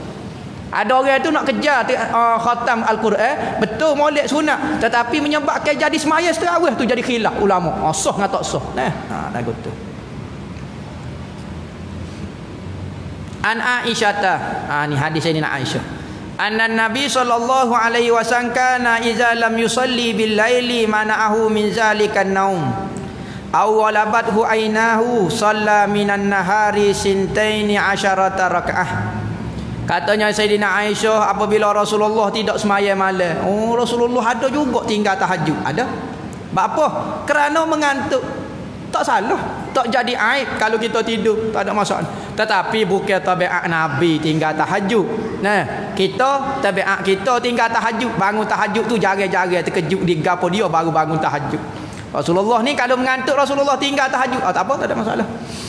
Ada orang tu nak kejar khatam Al-Quran, betul molek sunat, tetapi menyebabkan jadi semaya tarawih tu jadi khilaf ulama. Sah dengan tak sah. Dah gitu. An Aisyah. Ni hadis Sayyidina Aisyah. Anna Nabi sallallahu alaihi wasallam kana idza lam yusalli bil laili mana'ahu min zalikan naum. Aw walabathu ainahu shalla minan nahari sintaini asyarata rakaah. Katanya Sayyidina Aisyah apabila Rasulullah tidak sembahyang malam. Rasulullah ada juga tinggal tahajud. Ada. Sebab apa? Kerana mengantuk. Tak salah. Tak jadi aib kalau kita tidur. Tak ada masalah. Tetapi bukan tabiat Nabi tinggal tahajud. Kita tabiat kita tinggal tahajud. Bangun tahajud tu jarang-jarang terkejut di gapo dia baru bangun tahajud. Rasulullah ni kalau mengantuk Rasulullah tinggal tahajud. Tak apa, tak ada masalah.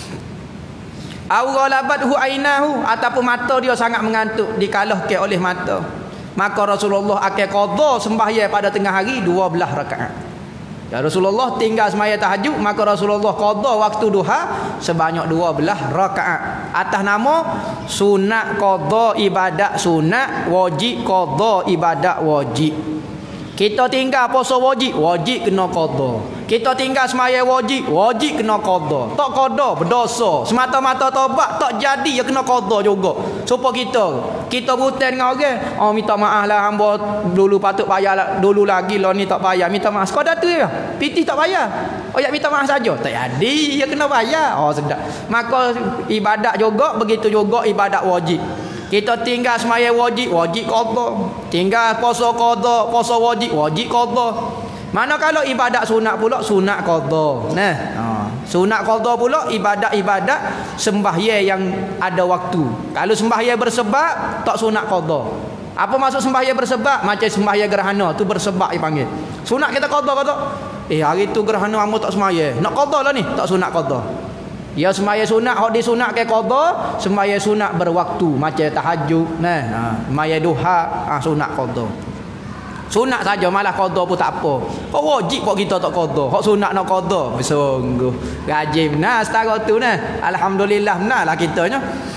Au ghalabathu ainahu, ataupun mata dia sangat mengantuk, dikalahkan oleh mata. Maka Rasulullah akan qada sembahyang pada tengah hari 12 rakaat. Ya, Rasulullah tinggal sembahyang tahajud, maka Rasulullah qada waktu duha sebanyak 12 rakaat. Atas nama sunat qada ibadat sunat, wajib qada ibadat wajib. Kita tinggal puasa wajib, wajib kena qada. Kita tinggal sembahyang wajib, wajib kena qada. Tak qada berdosa. Semata-mata taubat tak jadi, ya kena qada juga. Supaya kita rutin dengan orang, oh minta maaf lah hamba dulu patut bayar lah, dulu lagi lah ni tak bayar, minta maaf. Sekadar tu ya. Pitih tak bayar. Oh ya minta maaf saja. Tak jadi, ya kena bayar. Oh sedap. Maka ibadat juga begitu juga ibadat wajib. Kita tinggal sembahyang wajib, wajib qada. Tinggal puasa qada, puasa wajib, wajib qada. Mana kalau ibadat sunat pula, sunat qada. Nah, sunat qada pula ibadat-ibadat sembahyang yang ada waktu. Kalau sembahyang bersebab tak sunat qada. Apa maksud sembahyang bersebab? Macam sembahyang gerhana tu bersebab dipanggil. Sunat kita qada kata. Hari tu gerhana hamba tak sembahyang. Nak qada lah ni, tak sunat qada. Ya sembahyang sunat hok disunatkan qada, sembahyang sunat berwaktu macam tahajud, sembahyang duha, sunat qada. Sunat saja malah qada pun tak apa. Kok wajib kok kita tak qada. Hok sunat nak qada. Sungguh rajin benar setara tu nah. Alhamdulillah benarlah kitanya.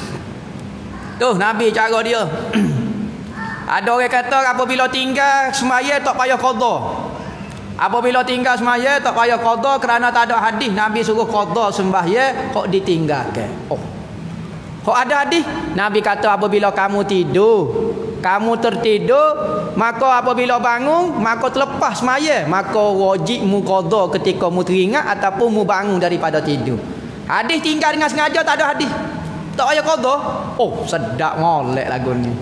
Tu Nabi cara dia. Ada orang kata apabila tinggal sembahyang tak payah qada. Apabila tinggal sembahyang tak payah qada kerana tak ada hadis Nabi suruh qada sembahyang kok ditinggalkan. Kok ada hadis Nabi kata apabila kamu tidur, kamu tertidur, maka apabila bangun, maka terlepas sembahyang, maka wajib mu qada ketika mu teringat ataupun mu bangun daripada tidur. Hadis tinggal dengan sengaja tak ada hadis. Tak payah qada. Oh, sedap molek lagu ni.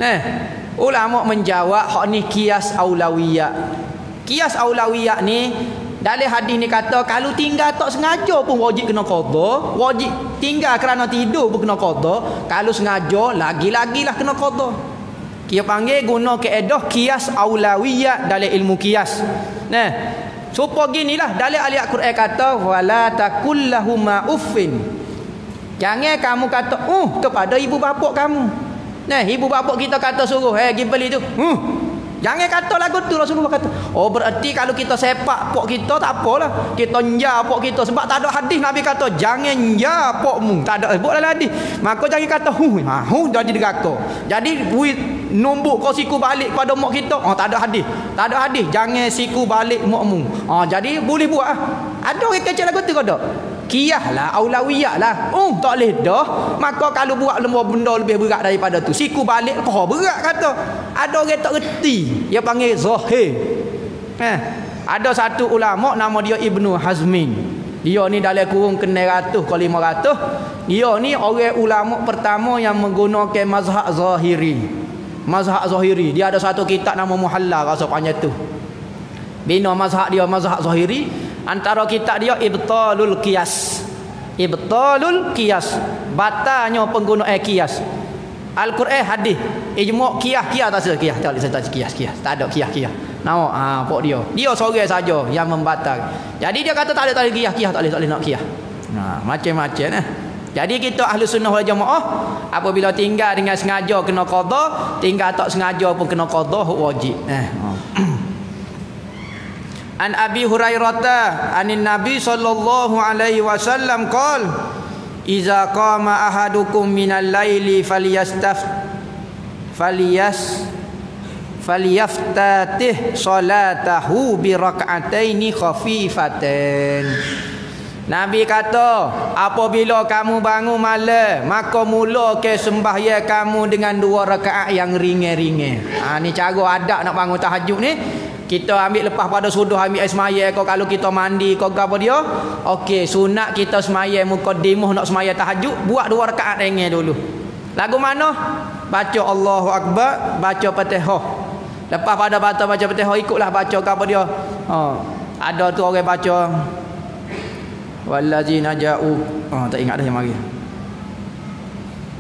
Ulama menjawab hak ni qiyas aulawiyah. Qiyas aulawiyah ni dalam hadis ni kata kalau tinggal tak sengaja pun wajib kena qada, wajib tinggal kerana tidur pun kena qada, kalau sengaja lagi-lagilah kena qada. Dia panggil guna kaedah qiyas aulawiyah dalam ilmu qiyas. Nah, supaya ginilah dalam ayat Quran kata wala takullahuma uffin. Jangan kamu kata kepada ibu bapa kamu. Nah, ibu bapa kita kata suruh pergi beli tu. Jangan kata lagu tu Rasulullah kata. Oh berarti kalau kita sepak pok kita tak apalah. Kita nja pok kita sebab tak ada hadis Nabi kata jangan nja pokmu. Tak ada sebut dalam hadis. Maka jangan kata jadi deraka. Jadi nombok kau siku balik pada mak kita. Tak ada hadis. Tak ada hadis. Jangan siku balik makmu. Jadi boleh buat Ada orang kecil lagu tu kata. Qiyah lah, aulawiyah lah. Tak boleh dah. Maka kalau buat lemah benda lebih berat daripada tu, siku balik kau berat kata. Ada orang tak reti. Dia panggil zahir. Ada satu ulama nama dia Ibnu Hazmin. Dia ni dalam kurung kena 100 ke 500. Dia ni orang ulama pertama yang menggunakan mazhab zahiri. Mazhab zahiri. Dia ada satu kitab nama Muhalla rasa panjang tu. Bina mazhab dia mazhab zahiri. Antara kitab dia Ibtalul Qiyas. Ibtalul Qiyas. Batalnya penggunaan qiyas. Al-Quran hadis. Ijma' qiyas tak ada qiyas. Tak ada qiyas. Nama pok dia. Dia seorang saja yang membatal. Jadi dia kata tak ada qiyas, tak boleh nak qiyas. Macam-macam Jadi kita ahli sunnah wal jamaah apabila tinggal dengan sengaja kena qada, tinggal tak sengaja pun kena qada wajib. An Abi Hurairah anin Nabi sallallahu alaihi wasallam qol iza qama ahadukum minal laili falyaftatih salatahu bi rak'ataini khafifatain. Nabi kata apabila kamu bangun malam maka mula ke sembahyang kamu dengan 2 rakaat yang ringan-ringan. Ni cara adab nak bangun tahajud ni. Kita ambil lepas pada sudah ambil air semayang kau kalau kita mandi kau apa dia. Okey, sunat kita semayang mukadimah nak semayang tahajud, buat 2 rakaat ringan dulu. Lagu mana? Baca Allahu Akbar, baca Fatihah. Lepas pada baca Fatihah ikutlah baca apa dia. Ada tu orang baca wallazina ja'u. Tak ingat dah yang mari.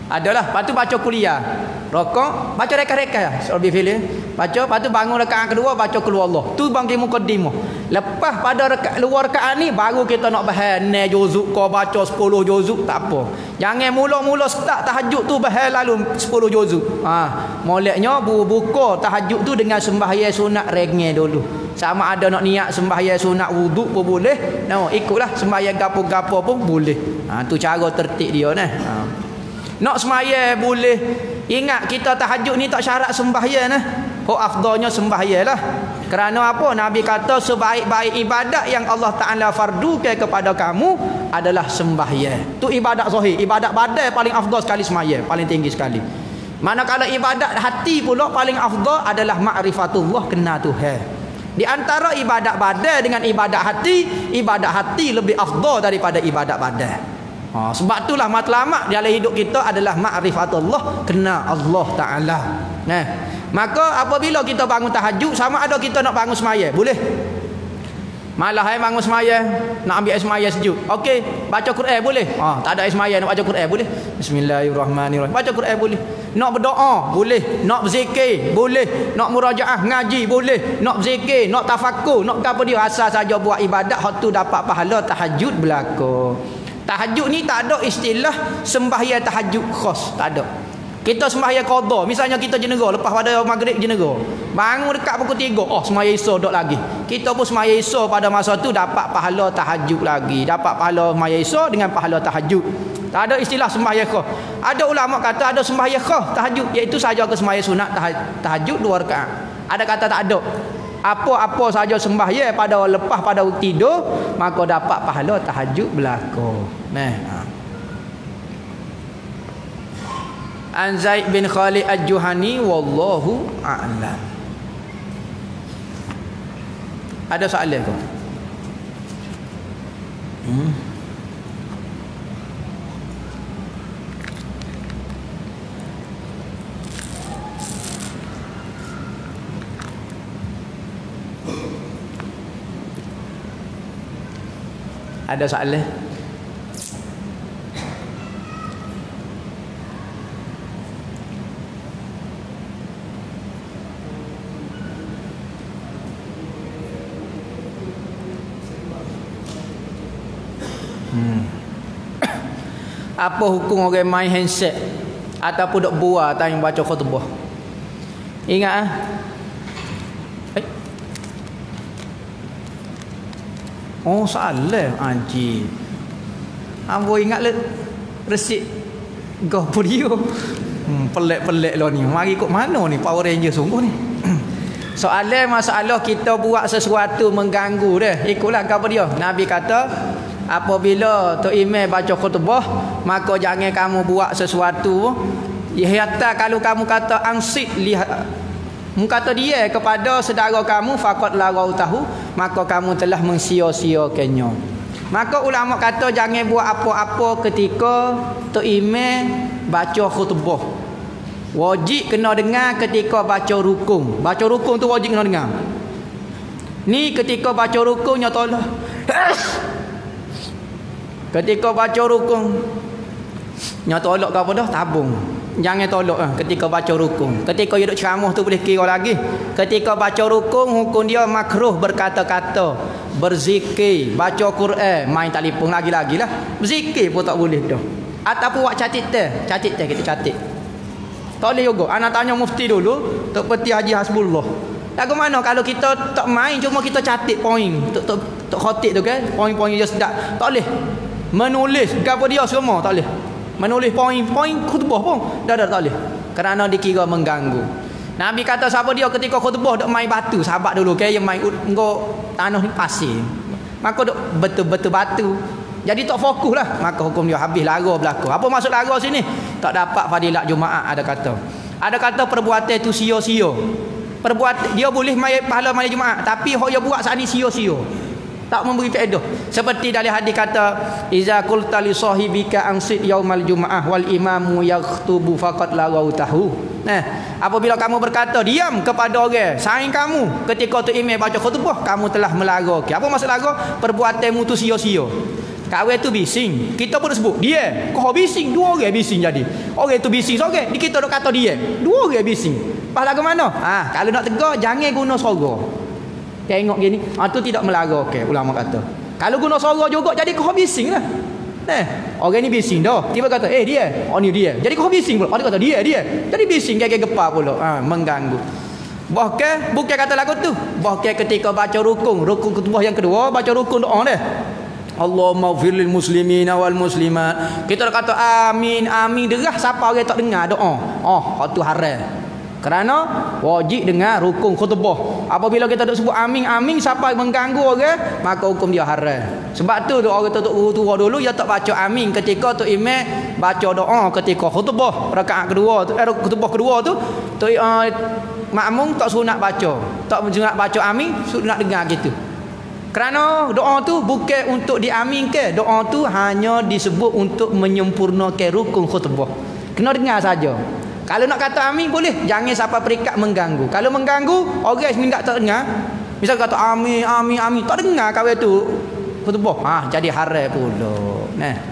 Adalah, lepas tu baca kuliah. Rokok, baca rekas-rekas. Lebih pilih. Baca, lepas tu bangun rakaat kedua, baca keluar Allah. Tu bangkit mukaddimah. Lepas pada luar rakaat ni, baru kita nak bahas ne juzuk kau baca 10 juzuk, tak apa. Jangan mula-mula start tahajud tu bahas lalu 10 juzuk. Moleknya buka tahajud tu dengan sembahyang sunat rengeh dulu. Sama ada nak niat sembahyang sunat wuduk pun boleh. Ikutlah sembahyang gapo-gapo pun boleh. Tu cara tertib dia nah. Nak sembahyang boleh. Ingat kita tahajud ni tak syarat sembahyang nah. Afdalnya sembahyang lah. Kerana apa? Nabi kata sebaik-baik ibadat yang Allah Ta'ala fardukan kepada kamu adalah sembahyang. Tu ibadat zahir. Ibadat badan paling afdal sekali sembahyang, paling tinggi sekali. Manakala ibadat hati pula paling afdal adalah ma'rifatullah, kenal Tuhan. Di antara ibadat badan dengan ibadat hati lebih afdal daripada ibadat badan. Sebab itulah matlamat dalam hidup kita adalah ma'rifatullah, kenal Allah Ta'ala. Maka apabila kita bangun tahajud, sama ada kita nak bangun sembahyang, boleh. Malah bangun sembahyang, nak ambil sembahyang sejuk. Okey, baca Quran boleh. Tak ada sembahyang nak baca Quran boleh. Bismillahirrahmanirrahim. Baca Quran boleh. Nak berdoa boleh, nak berzikir boleh, nak murajaah ngaji boleh, nak berzikir, nak tafakur, nak apa dia, asal saja buat ibadat hak tu dapat pahala tahajud berlaku. Tahajud ni tak ada istilah sembahyang tahajud khas, tak ada. Kita sembahyang qada, misalnya kita jenera lepas pada maghrib jenera. Bangun dekat pukul 3, sembahyang isya dok lagi. Kita pun sembahyang isya pada masa tu dapat pahala tahajud lagi. Dapat pahala sembahyang isya dengan pahala tahajud. Tak ada istilah sembahyang khas. Ada ulama kata ada sembahyang khas tahajud, iaitu saja ke sembahyang sunat tahajud 2 rakaat. Ada kata tak ada. Apa-apa saja sembahyang pada lepas pada tidur, maka dapat pahala tahajud berlaku. An Zaid bin Khalid Al-Juhani, wallahu a'lam. Ada soalan ke? Ada soalan? Apa hukum orang main handset ataupun dok buah tanya baca khutbah? Ingat salah anjing. Ambo ingat le resip goh video. Pelik-pelik lah ni. Mari ikut mana ni Power Ranger sungguh ni. Soalan masalah kita buat sesuatu mengganggu dah. Ikutlah apa dia. Nabi kata apabila Tok Imam baca khutbah, maka jangan kamu buat sesuatu. Hatta kalau kamu kata angsit lihat, kata dia kepada saudara kamu, faqad larau tahu, maka kamu telah mensia-siakannya. Maka ulama kata jangan buat apa-apa ketika Tok Imam baca khutbah. Wajib kena dengar ketika baca rukun. Baca rukun tu wajib kena dengar. Ni ketika baca rukunnya tolak. Ketika baca rukun nya tolak ke apa dah? Tabung. Jangan tolak ketika baca rukun. Ketika dia duk ceramah tu boleh kira lagi. Ketika baca rukun hukum dia makruh berkata-kata, berzikir, baca Quran, main telefon lagi-lagi lah. Berzikir pun tak boleh dah. Ataupun buat catit kita catit. Tak boleh juga. Anak tanya mufti dulu, Tok Peti Haji Hasbullah. Lagu mana kalau kita tak main cuma kita catit poin. Tok khatib tu kan, poin-poin dia sedap. Tak boleh. Menulis gapo dia semua tak boleh. Menulis poin-poin khutbah pun dah tak boleh. Kerana dikira mengganggu. Nabi kata siapa dia ketika khutbah dok main batu, sahabat dulu kan yang main engko tanah ni pasir. Maka dok betul-betul batu. Jadi tak fokus lah. Maka hukum dia habis lara berlaku. Apa maksud lara sini? Tak dapat fadilat Jumaat ada kata. Ada kata perbuatan itu sia-sia. Dia boleh main pahala malam Jumaat, tapi hok dia buat saat ni sia-sia. Tak memberi faedah. Seperti dalam hadis kata, iza qulta li sahibika ansit yaumal jumaah wal imamu yakhtubu faqad lagautahu. Apabila kamu berkata diam kepada orang saing kamu ketika tu imam baca khutbah, kamu telah melarang. Apa maksud larang? Perbuatanmu tu sia-sia. Kawan tu bising, kita pun sebut dia. Kau bising, dua orang bising jadi. Orang tu bising seorang, kita dok kata dia. Dua orang bising. Pas lagu mana? Kalau nak tegar jangan guna suara. Tengok gini, tu tidak melarang. Okey, ulama kata. Kalau guna suara juga jadi kau bising lah. Orang ni bising dah. Tiba kata, dia. Oh ni dia. Jadi kau bising pula. Dia kata dia. Jadi bising kayak gepar pula. Mengganggu. Bahkan bukan kata lagu tu. Bahkan ketika baca rukun khutbah yang kedua, baca rukun doa dah. Allahumma ighfir lil muslimina wal muslimat. Kita dah kata amin amin derah siapa orang tak dengar doa. Tu haram. Kerana wajib dengar rukun khutbah. Apabila kita duk sebut amin amin siapa yang mengganggu orang, maka hukum dia haram. Sebab tu orang tua dulu dia tak baca amin ketika tu imam baca doa ketika khutbah rakaat kedua tu khutbah kedua tu makmum tak sunat baca. Tak sunat baca amin, sunat dengar gitu. Kerana doa tu bukan untuk diaminkan. Doa tu hanya disebut untuk menyempurnakan rukun khutbah. Kena dengar saja. Kalau nak kata amin boleh, jangan siapa perikat mengganggu. Kalau mengganggu, orang semingat tak dengar. Misal kata amin amin amin, tak dengar kawan tu khutbah. Jadi haram pula. Nah.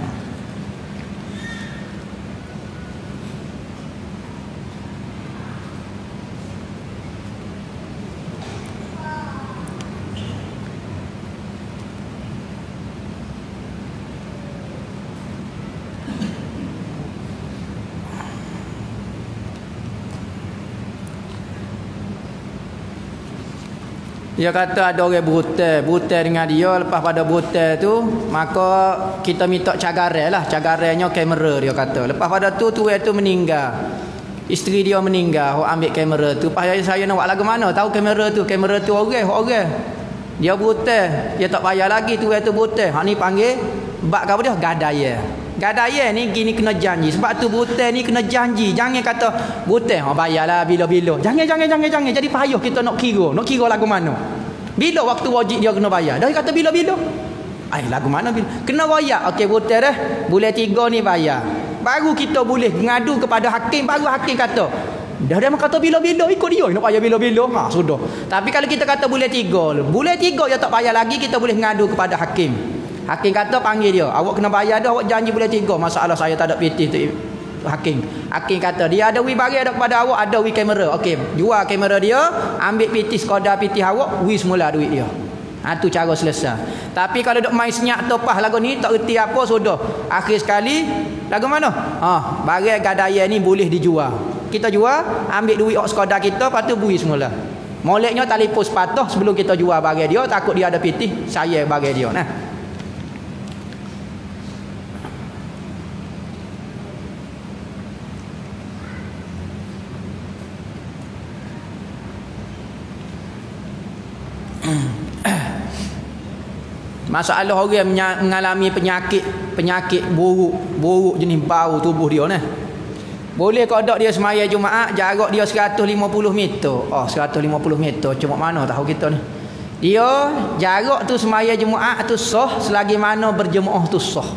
Dia kata ada orang brutal dengan dia, lepas pada brutal tu maka kita minta cagaran lah, cagarannya kamera dia kata. Lepas pada tu orang tu meninggal. Isteri dia meninggal, orang ambil kamera tu. Lepas saya nak buat lagu mana? Tahu kamera tu orang. Dia brutal, dia tak payah lagi tu orang tu brutal. Hak ni panggil bab apa dia? Gadaya ni gini kena janji. Sebab tu brutal ni kena janji. Jangan kata brutal bayarlah bila-bila. Jangan. Jadi payah kita nak kira lagu mana. Bila waktu wajib dia kena bayar. Dah kata bila-bila. Lagu mana bila? Kena royak. Okey brutal dah. Bulan 3 ni bayar. Baru kita boleh ngadu kepada hakim, baru hakim kata. Dah dia kata bila-bila, ikut dia nak bayar bila-bila. Sudah. Tapi kalau kita kata bulan 3 dia tak bayar lagi, kita boleh ngadu kepada hakim. Hakim kata panggil dia, awak kena bayar dah, awak janji bulan 3. Masalah saya tak ada PT tu hakim. Hakim kata dia ada bagi ada kepada awak, ada kamera. Okey, jual kamera dia, ambil PT Skoda PT awak, semula duit dia. Tu cara selesai. Tapi kalau duk main senyap topah lagu ni tak reti apa sudah. Akhir sekali lagu mana? Barang gadaya ni boleh dijual. Kita jual, ambil duit Skoda kita, lepas tu semula. Moleknya telefon sepatah sebelum kita jual barang dia, takut dia ada PT, saya barang dia. Masalah orang mengalami penyakit buruk jenis bau tubuh dia boleh kodok dia semaya Jumaat jarak dia 150 meter. 150 meter cuma mana tahu kita ni. Dia jarak tu semaya Jumaat tu sah selagi mana berjemaah tu sah.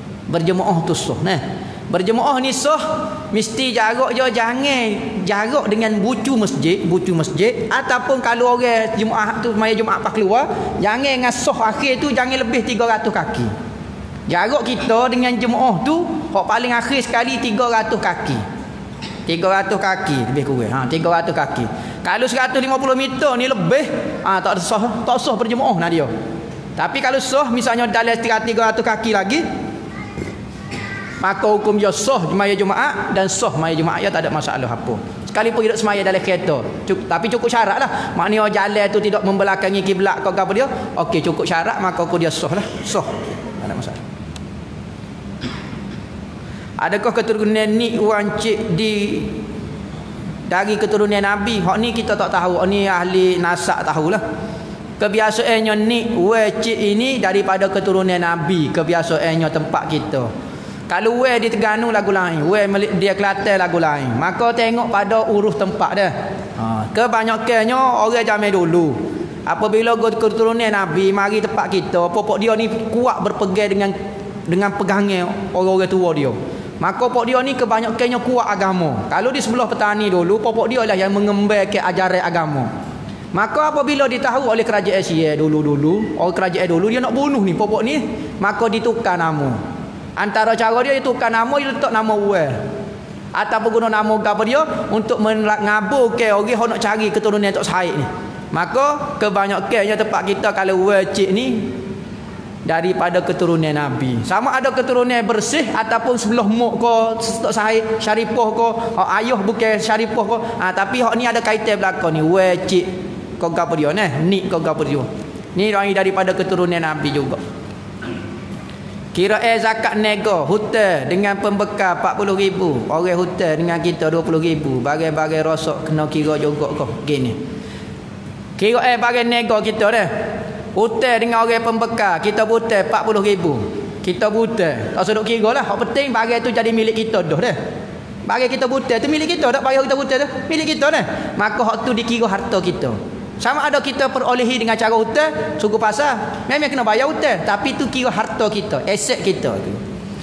Berjemaah ni sah mesti jarak dia jangan jarak dengan bucu masjid ataupun kalau orang Jumaat tu maya Jumaat pas keluar jangan dengan sah akhir tu jangan lebih 300 kaki. Jarak kita dengan jemaah tu hak paling akhir sekali 300 kaki. 300 kaki lebih kurang 300 kaki. Kalau 150 meter ni lebih tak sah berjemaah nak dia. Tapi kalau sah misalnya dalam 300 kaki lagi, maka hukum dia sah semaya Jumaat dan sah semaya Jumaat ya tak ada masalah apa. Sekalipun dia semaya dalam kereta. Tapi cukup syarat lah. Maknanya jalan tu tidak membelakangi kiblat ke apa dia. Okey cukup syarat maka hukum dia sah lah. Sah. Tak ada masalah. Adakah keturunan ni orang cik dari keturunan Nabi? Hak ni kita tak tahu. Ni ahli nasab tahulah. Kebiasaannya ni cik ini daripada keturunan Nabi. Kebiasaannya tempat kita. Kalau di Terengganu lagu lain, dia Kelantan lagu lain. Maka tengok pada urus tempat dia. Kebanyakannya orang zaman dulu. Apabila keturunan Nabi mari tempat kita, pokok dia ni kuat berpegang dengan pegangnya orang-orang tua dia. Maka pokok dia ni kebanyakannya kuat agama. Kalau di sebelah petani dulu, pokok dia lah yang mengembangkan ajaran agama. Maka apabila ditahu oleh kerajaan Syekh dulu-dulu, orang kerajaan dulu dia nak bunuh ni pokok ni, maka ditukar nama. Antara cara dia tukar nama, dia letak nama Uwais. Ataupun guna nama apa dia untuk mengaburkan orang yang nak cari keturunan Tok Said ni. Maka kebanyakannya tempat kita kalau Uwais cik ni daripada keturunan Nabi. Sama ada keturunan bersih ataupun sebelah mak ke Tok Said Syarifah ke, ayah bukan Syarifah ke. Tapi hak ni ada kaitan belakang ni. Uwais cik kau apa dia ni kau apa dia. Ni orang daripada keturunan Nabi juga. Kira zakat nego hutang dengan pembekal 40,000. Orang hutang dengan kita 20,000. Bagai-bagai rosok kena kira juga kau. Gini. Kira bagai nego kita dah. Hutang dengan orang pembekal, kita hutang 40,000. Kita hutang. Tak usah duk kira lah. Hak penting bagai tu jadi milik kita dah dah. Bagai kita hutang tu milik kita dah, bagai kita hutang tu milik kita dah. Maka hak tu dikira harta kita. Sama ada kita perolehi dengan cara hutang, suku pasar, memang kena bayar hutang, tapi tu kira harta kita, aset kita tu.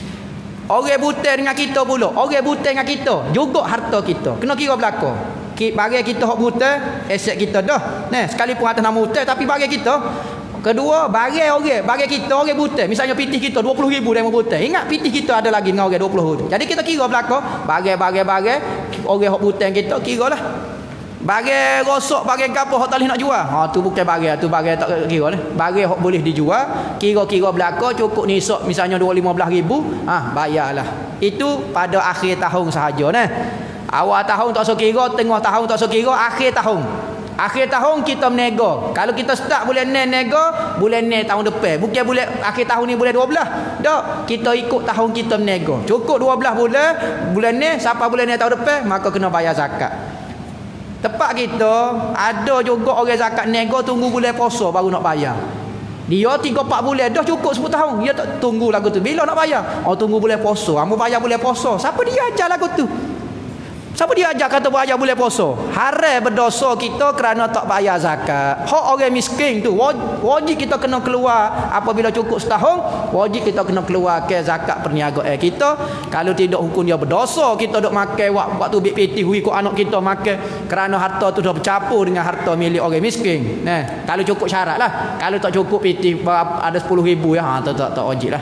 Orang hutang dengan kita pula, orang hutang dengan kita, juga harta kita. Kena kira belakang. Bagi kita hak hutang, aset kita dah. Nah, sekalipun atas nama hutang tapi bagi kita. Kedua, bagi orang, bagi kita orang hutang. Misalnya pitih kita 20,000 dia mau hutang. Ingat pitih kita ada lagi dengan orang 20,000. Jadi kita kira belakang, bagi orang hak hutang kita kira lah. Bagi rosok, bagi gapo hak tak boleh nak jual. Tu bukan bagi, tu bagi tak kira lah. Bagi hak boleh dijual, kira-kira belaka cukup nisab misalnya 15,000, bayarlah. Itu pada akhir tahun sahaja nah. Awal tahun tak usah kira, tengah tahun tak usah kira, akhir tahun. Akhir tahun kita menego. Kalau kita start bulan ni nego, bulan ni tahun depan. Bukan bulan akhir tahun ni bulan 12. Tak, kita ikut tahun kita menego. Cukup 12 bulan ni sampai bulan ni tahun depan, maka kena bayar zakat. Tempat kita ada juga orang zakat nego tunggu bulan puasa baru nak bayar. Dia 3-4 bulan dah cukup 10 tahun. Dia tak tunggu lagu tu. Bila nak bayar? Tunggu bulan puasa. Kamu bayar bulan puasa. Siapa dia ajar lagu tu? Siapa dia ajar kata bayar bulan puasa? Haram berdosa kita kerana tak bayar zakat. Hak orang miskin tu wajib kita kena keluar apabila cukup setahun, wajib kita kena keluar ke zakat perniagaan kita. Kalau tidak hukum dia berdosa. Kita duk makan waktu BPT hui ko anak kita makan kerana harta tu dah bercampur dengan harta milik orang miskin. Nah, kalau cukup syarat lah. Kalau tak cukup PT ada 10,000 ya, tak wajib lah.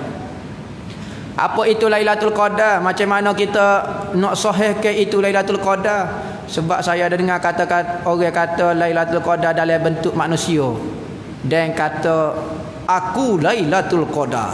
Apa itu Lailatul Qadar? Macam mana kita nak sahihkan itu Lailatul Qadar? Sebab saya ada dengar kata-kata orang kata Lailatul Qadar dalam bentuk manusia dan kata aku Lailatul Qadar.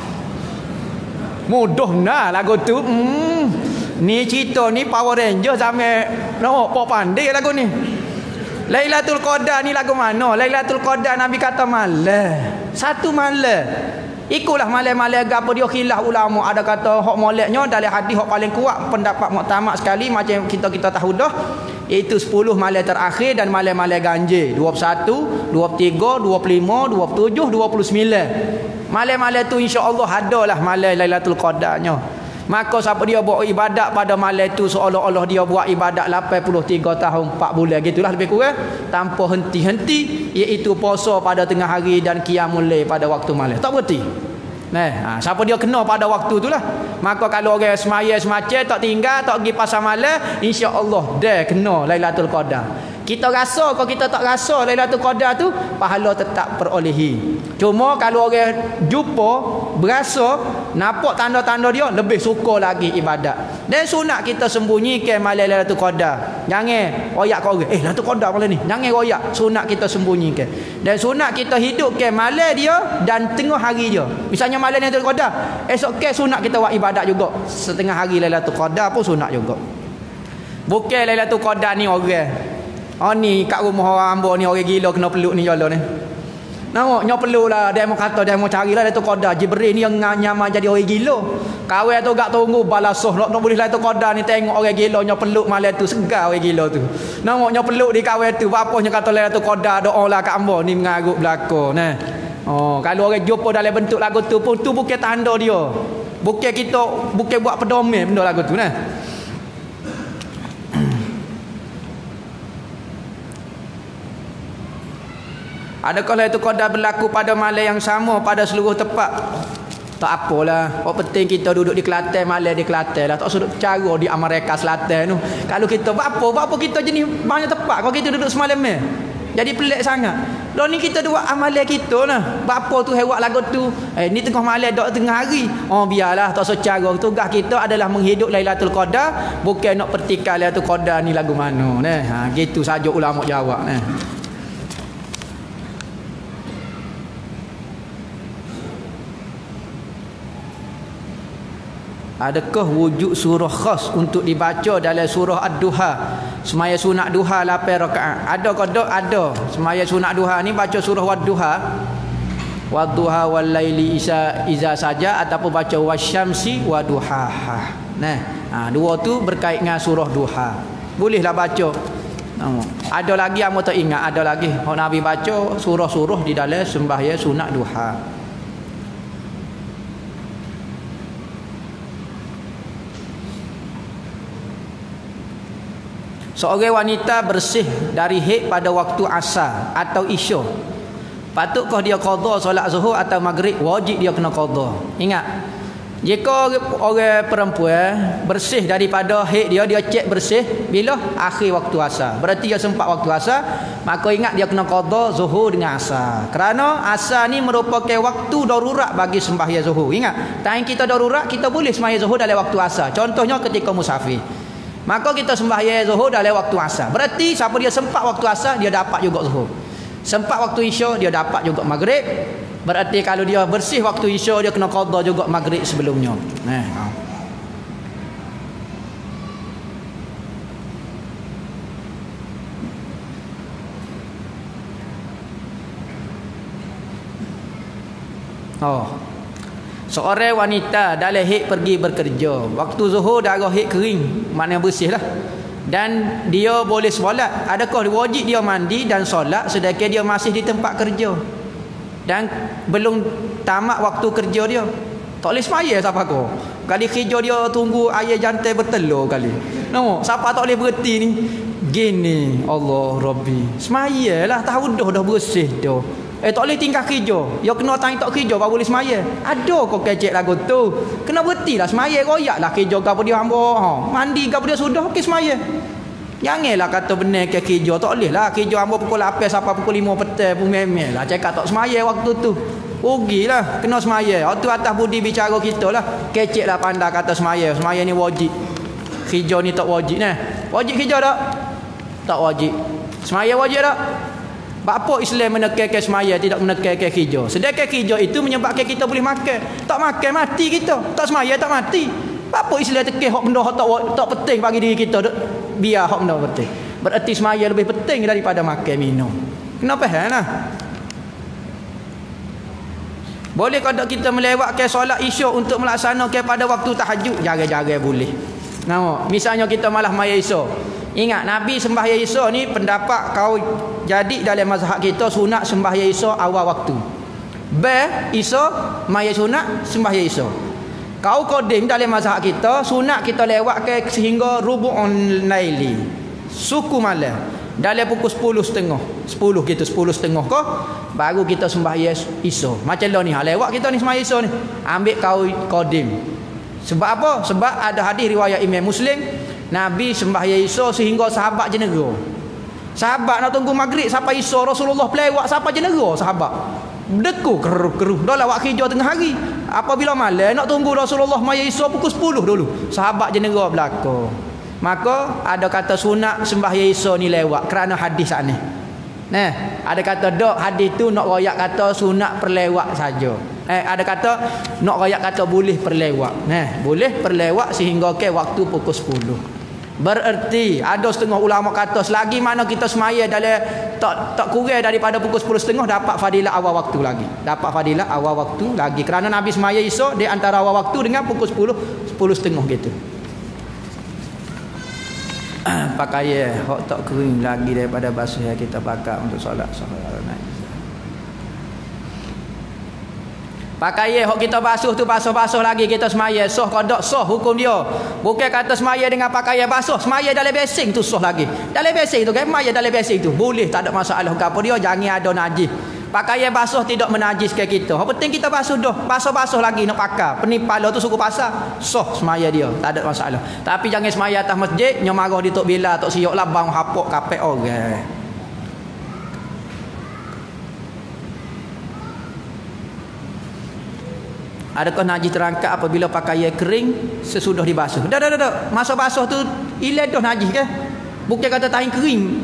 Mudah nah lagu tu. Ni cerita ni Power Ranger sampai nampak pandai lagu ni. Lailatul Qadar ni lagu mana? Lailatul Qadar Nabi kata malam. Satu malam. Ikulah malam-malam apa dia khilaf ulama. Ada kata hak moleknya dalam hadis hak paling kuat pendapat muktamad sekali macam kita tahu dah, iaitu 10 malam terakhir dan malam-malam ganjil 21, 23, 25, 27, 29. Malam-malam tu insya-Allah adalah malam Lailatul Qadarnya. Maka siapa dia buat ibadat pada malam tu seolah-olah dia buat ibadat 83 tahun 4 bulan gitulah lebih kurang tanpa henti-henti, iaitu puasa pada tengah hari dan qiyamul lail pada waktu malam. Tak berhenti. Nah, siapa dia kena pada waktu itulah. Maka kalau orang semaya semacam tak tinggal, tak pergi pasar malam, insya-Allah dah kena Lailatul Qadar. Kita rasa kalau kita tak rasa Lailatul Qadar tu pahala tetap perolehi. Cuma kalau orang jumpa berasa nampak tanda-tanda dia lebih suka lagi ibadat. Dan sunat kita sembunyikan malam Lailatul Qadar. Jangan royak kau orang. Lailatul Qadar malam ni. Jangan royak. Sunat kita sembunyikan. Dan sunat kita hidupkan malam dia dan tengah hari dia. Misalnya malam Lailatul Qadar, esok ke sunat kita buat ibadat juga. Setengah hari Lailatul Qadar pun sunat juga. Bukan Lailatul Qadar ni orang. Ni kat rumah orang hamba ni orang gila kena peluk ni jala ni. Nampak nyo peluk lah dia mau kata dia mau carilah Lailatul Qadar. Jibril ni yang nyaman jadi orang gila. Kawan tu gak tunggu balasah nak boleh Lailatul Qadar ni tengok orang gila nyo peluk malam tu segar orang gila tu. Nampak nyo peluk di kawan tu apa nyo kata Lailatul Qadar doalah kat hamba ni mengarut belaka nah. Kalau orang jumpa dalam bentuk lagu tu pun tu bukan tanda dia. Bukan kita bukan buat pedoman benda lagu tu nah. Adakah Lailatul Qadar berlaku pada malam yang sama pada seluruh tempat? Tak apalah. Apa penting kita duduk di Kelantan, malam di Kelantan lah. Tak usah duduk cara di Amerika Selatan tu. Kalau kita apa kita jenis banyak tempat. Kalau kita duduk semalam ni. Jadi pelik sangat. Lo ni kita buat amalan kita nah. Bapa tu hewak lagu tu. Ni tengah malam dok tengah hari. Oh biarlah tak secara tugas kita adalah menghidup Lailatul Qadar, bukan nak pertikal Lailatul Qadar ni lagu mana nah. Gitu saja ulama jawab nah. Adakah wujud surah khas untuk dibaca dalam surah Ad-Duha? Semaya sunat duha 8 rakaat. Ada ke tak? Ada. Semaya sunat duha ni baca surah Wad-Duha. Wad-Duha wal laili iza saja, ataupun baca wasyamsi wa duhaha. Nah, dua tu berkait dengan surah duha. Bolehlah baca. Ada lagi yang tak ingat, ada lagi. Nabi baca surah-surah di dalam sembahyang sunat duha. Seorang wanita bersih dari haid pada waktu asar atau isya, patutkah dia qada solat zuhur atau maghrib? Wajib dia kena qada. Ingat, jika orang perempuan bersih daripada haid dia cek bersih bila akhir waktu asar, berarti dia sempat waktu asar, maka ingat dia kena qada zuhur dengan asar. Kerana asar ni merupakan waktu darurat bagi sembahyang zuhur. Ingat, time kita darurat kita boleh sembahyang zuhur dalam waktu asar. Contohnya ketika musafir, maka kita sembahyang zuhur dalam waktu asar. Berarti siapa dia sempat waktu asar, dia dapat juga zuhur. Sempat waktu isya, dia dapat juga maghrib. Berarti kalau dia bersih waktu isya, dia kena qada juga maghrib sebelumnya. Seorang wanita dalam haid pergi bekerja, waktu zuhur darah haid kering, maknanya bersih lah, dan dia boleh solat. Adakah wajib dia mandi dan solat sedangkan dia masih di tempat kerja dan belum tamat waktu kerja dia? Tak boleh semaya siapa kau. Kali kerja dia tunggu ayah jantai bertelur kali. Nampak siapa tak boleh berhenti ni? Gini Allah Rabbi, semaya lah, tahu dah bersih dah. Tak boleh tinggal kerja. Ya kena tang tak kerja baru boleh semaya. Ada kau kecek lagu tu. Kena berhentilah semaya, royaklah kerja gapo dia hamba. Mandi gapo dia sudah okey semaya. Janganlah kata benar ke kerja, tak boleh lah kerja hamba pukul 8 sampai pukul 5 petang pun memel lah cakap tak semaya waktu tu. Rugilah, kena semaya. Waktu atas budi bicara kita lah. Keceklah pandai kata semaya. Semaya ni wajib. Kerja ni tak wajib nah. Wajib kerja tak? Tak wajib. Semaya wajib tak? Apa Islam menekankan semaya, tidak menekankan kerja? Sedangkan kerja itu menyebabkan kita boleh makan. Tak makan mati kita. Tak semaya tak mati. Apa Islam tekan hak benda hak tak penting bagi diri kita, biar hak benda penting. Berarti semaya lebih penting daripada makan minum. Kenapa lah? Boleh kalau kita melewatkan solat isyak untuk melaksanakan pada waktu tahajud? Jarang-jarang boleh. Misalnya kita malah maya isyak. Ingat Nabi sembahyang isyak ni pendapat kau jadi dalam mazhab kita sunat sembahyang isyak awal waktu. Isyak maya sunat sembahyang isyak. Kau kodim dalam mazhab kita sunat kita lewatkan sehingga rubu'un laili. Suku malam. Dalam pukul 10.30. 10 gitu, 10.30 kau baru kita sembahyang isyak. Macam lo ni lewat kita ni sembahyang isyak ni. Ambil kau kodim. Sebab apa? Sebab ada hadis riwayat Imam Muslim, Nabi sembahyang isyak sehingga sahabat jenera. Sahabat nak tunggu maghrib sampai isyak, Rasulullah pelewat sampai jenera sahabat. Berdeku keruh-keruh. Dah lawak kerja tengah hari. Apabila malam nak tunggu Rasulullah maya isyak pukul 10 dulu. Sahabat jenera belaka. Maka ada kata sunat sembahyang isyak ni lewat kerana hadis sana. Ada kata dok hadis tu nak royak kata sunat perlewat saja. Ada kata nak royak kata boleh perlewat. Boleh perlewat sehingga ke waktu pukul 10. Bererti ada setengah ulama kata selagi mana kita semaya dalam tak kurang daripada pukul 10.30 dapat fadilah awal waktu lagi. Dapat fadilah awal waktu lagi kerana Nabi semaya isyak di antara awal waktu dengan pukul 10 10.30 gitu. Pakai hok tak kering lagi daripada basuh yang kita pakai untuk solat naik. Pakai hok kita basuh tu basuh lagi kita semaya sah kodok sah hukum dia. Bukan kata semaya dengan pakaian basuh, semaya dalam basing tu sah lagi. Dalam basing tu kan semaya dalam basing tu boleh, tak ada masalah apa dia, jangan ada najis. Pakaian basuh tidak menajiskan kita. Yang penting kita basuh dah. Basuh lagi nak pakai. Penipala tu suku pasar. Soh semaya dia. Tak ada masalah. Tapi jangan semaya atas masjid. Nyamarah di tok bila tok siok labang hapok kapek orang. Adakah najis terangkat apabila pakaian kering sesudah dibasuh? Dah. Masa basuh tu hilang dah najis ke? Bukan kata tahin kering.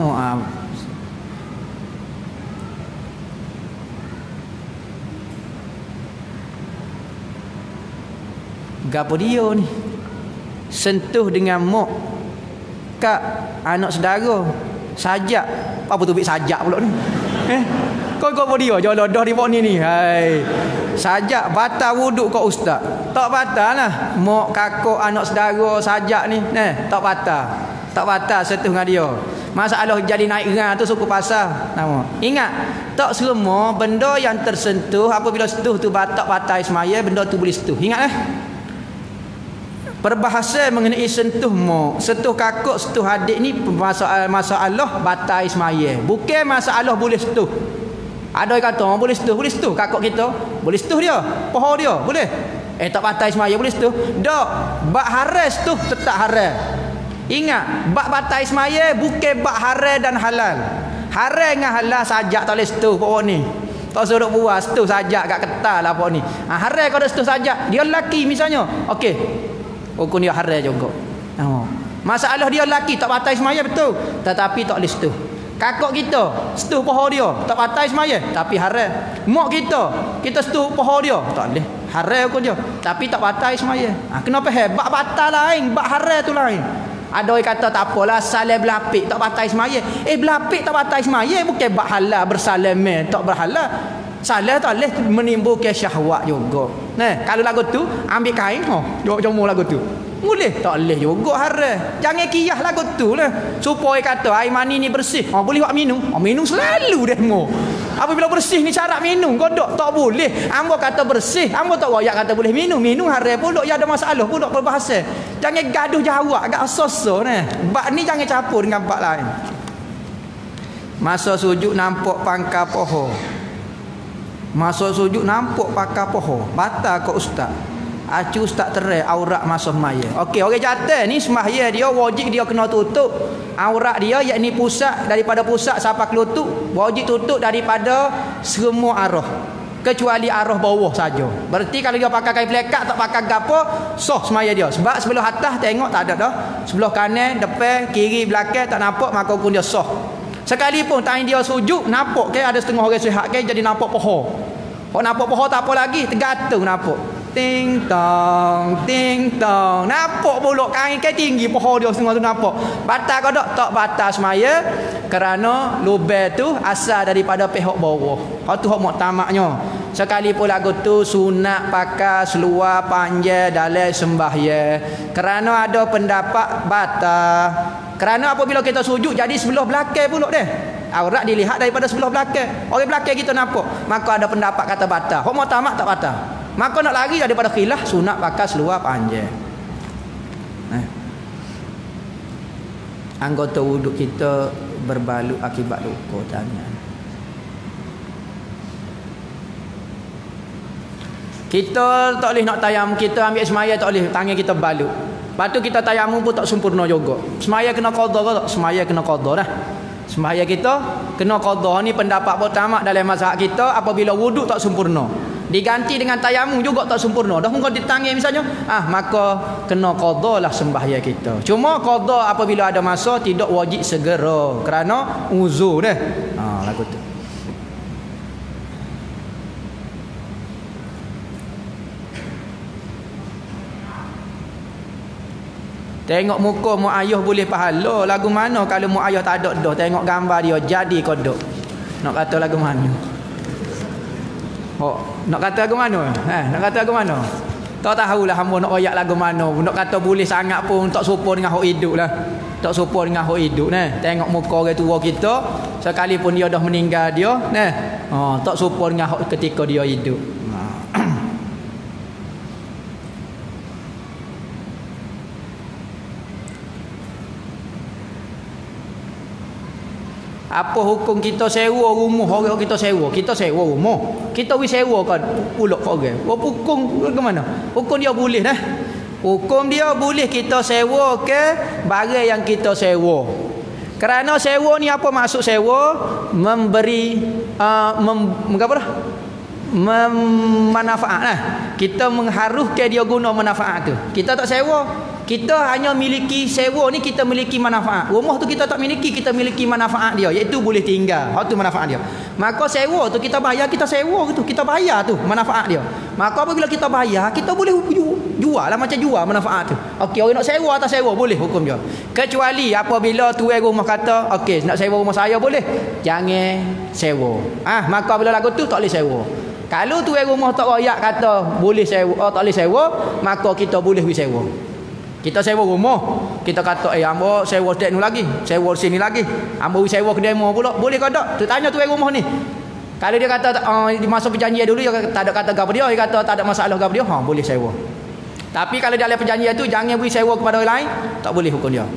Gapo dia ni? Sentuh dengan mok kak anak saudara sajak. Apa tu bik sajak pula ni? Kau dia jolodoh di bawah ni. Hai. Sajak batal wuduk kau ustaz. Tak batal lah. Mak kakak anak saudara sajak ni. Tak batal. Tak batal sentuh dengan dia. Masalah jadi naik gerang tu suku pasal. Nama. Ingat, tak semua benda yang tersentuh apabila sentuh tu batal semaya, benda tu boleh sentuh. Ingat Perbahasa mengenai sentuh mak, sentuh kakak, sentuh adik ni masalah batal semaya. Bukan masalah boleh sentuh. Ada yang kata boleh sentuh kakak kita, boleh sentuh dia, pohon dia, boleh. Tak batal semaya boleh sentuh. Dak, bak haram sentuh tetap haram. Ingat, bak batal semaya bukan bak haram dan halal. Haram dengan halal sajak tak boleh sentuh pohon ni. Tak suruh buat sentuh sajak kat ketal lah pohon ni. Haram kau dah sentuh sajak, dia lelaki misalnya. Okey. Hukum dia haram juga. Masalah dia lelaki tak batal semaya betul, tetapi tak boleh sentuh. Kakak kita sentuh pohon dia tak batal semaya tapi haram. Mak kita sentuh pohon dia tak boleh, haram hukum dia tapi tak batal semaya. Kenapa bak batal lain, bak haram tu lain. Ada orang kata tak apalah salam belapik tak batal semaya. Belapik tak batal semaya bukan bak halal bersalam tak berhalal. Salah tak boleh menimbulkan syahwat juga. Kalau lagu tu ambil kain, jomol lagu tu. Boleh tak boleh juga haram. Jangan kiyah lagu tu lah. Supaya kata air mani ni bersih. Boleh buat minum. Minum selalu dah mo. Apabila bersih ni syarat minum, godok tak boleh. Ambo kata bersih, ambo tak royak kata boleh minum. Minum haram pula ya ada masalah pula berbahasa. Jangan gaduh jawab agak soso nah. Bab ni jangan campur dengan bab lain. Masa sujud nampak pangkal pohon. Masa sujud nampak pakar pohon. Batal kau ustaz. Acu ustaz terai aurat masa semaya. Okey, orang jatuh ni semaya dia wajib dia kena tutup aurat dia, yakni pusat daripada pusat sampai ke lutut wajib tutup daripada semua arah kecuali arah bawah saja. Berarti kalau dia pakai kain pelekat tak pakai gapo sah semaya dia. Sebab sebelah atas tengok tak ada dah. Sebelah kanan, depan, kiri, belakang tak nampak maka hukum dia sah. Sekalipun time dia sujud nampak ke ada setengah orang sihat ke jadi nampak pohon. Kok nampak pohon tak apa lagi, tergantung nampak. Ting tong nampak pula kain ke tinggi pohon dia setengah tu nampak. Batal ke tak batal semaya kerana lubang tu asal daripada pihak bawah. Hak tu hak muktamaknya. Sekalipun lagu tu sunat pakai seluar panjang dalam sembahyang kerana ada pendapat batal. Kerana apabila kita sujud jadi sebelah belakang pula deh. Aurat dilihat daripada sebelah belakang. Orang belakang kita nampak. Maka ada pendapat kata batal. Hak muktamad tak batal. Maka nak lari daripada khilaf sunat pakai seluar panjang. Anggota wuduk kita berbalut akibat luka tangan. Kita tak boleh nak tayamum, kita ambil semaya tak boleh tangan kita balut. Lepas tu kita tayamum pun tak sempurna juga. Semaya kena qada ke tak? Semaya kena qada dah. Semaya kita kena qada. Ni pendapat pertama dalam mazhab kita apabila wuduk tak sempurna. Diganti dengan tayamum juga tak sempurna. Dah mungkin di tangan misalnya, maka kena qada lah sembahyang kita. Cuma qada apabila ada masa tidak wajib segera kerana uzur dah. Lagu tu. Tengok muka mak ayah boleh pahala. Lagu mana kalau mak ayah tak ada dah. Tengok gambar dia jadi kodok. Nak kata lagu mana? Nak kata lagu mana? Nak kata lagu mana? Tak tahulah hamba nak royak lagu mana. Nak kata boleh sangat pun tak serupa dengan hak hidup lah. Tak serupa dengan hak hidup nah. Tengok muka orang tua kita sekalipun dia dah meninggal dia nah. Tak serupa dengan hak ketika dia hidup. Apa hukum kita sewa rumah orang kita sewa? Kita sewa rumah. Kita sewa kan pulak orang. Hukum ke mana? Hukum dia boleh dah. Hukum dia boleh kita sewa ke barang yang kita sewa. Kerana sewa ni apa maksud sewa? Memberi apa dah? manfaat lah. Kita mengharuskan dia guna manfaat tu. Kita tak sewa, kita hanya miliki sewa ni, kita miliki manfaat. Rumah tu kita tak miliki, kita miliki manfaat dia, iaitu boleh tinggal. Hak tu manfaat dia. Maka sewa tu kita bayar, kita sewa tu, kita bayar tu manfaat dia. Maka apabila kita bayar, kita boleh jual lah, macam jual manfaat tu. Okey, orang nak sewa atau sewa boleh hukum dia. Kecuali apabila tuan rumah kata, okey, nak sewa rumah saya boleh, jangan sewa. Maka bila lagu tu tak boleh sewa. Kalau tuan rumah tak royak kata boleh sewa, tak boleh sewa, maka kita boleh pergi sewa. Kita sewa rumah, kita kata hamba sewa dek ni lagi, sewa sini lagi, hamba sewa ke demo pula, boleh ke tak? Tu tanya tuan rumah ni. Kalau dia kata di masa perjanjian dulu dia tak ada kata gapo dia kata tak ada masalah gapo dia, boleh sewa. Tapi kalau dalam perjanjian tu jangan beri sewa kepada orang lain, tak boleh hukum dia.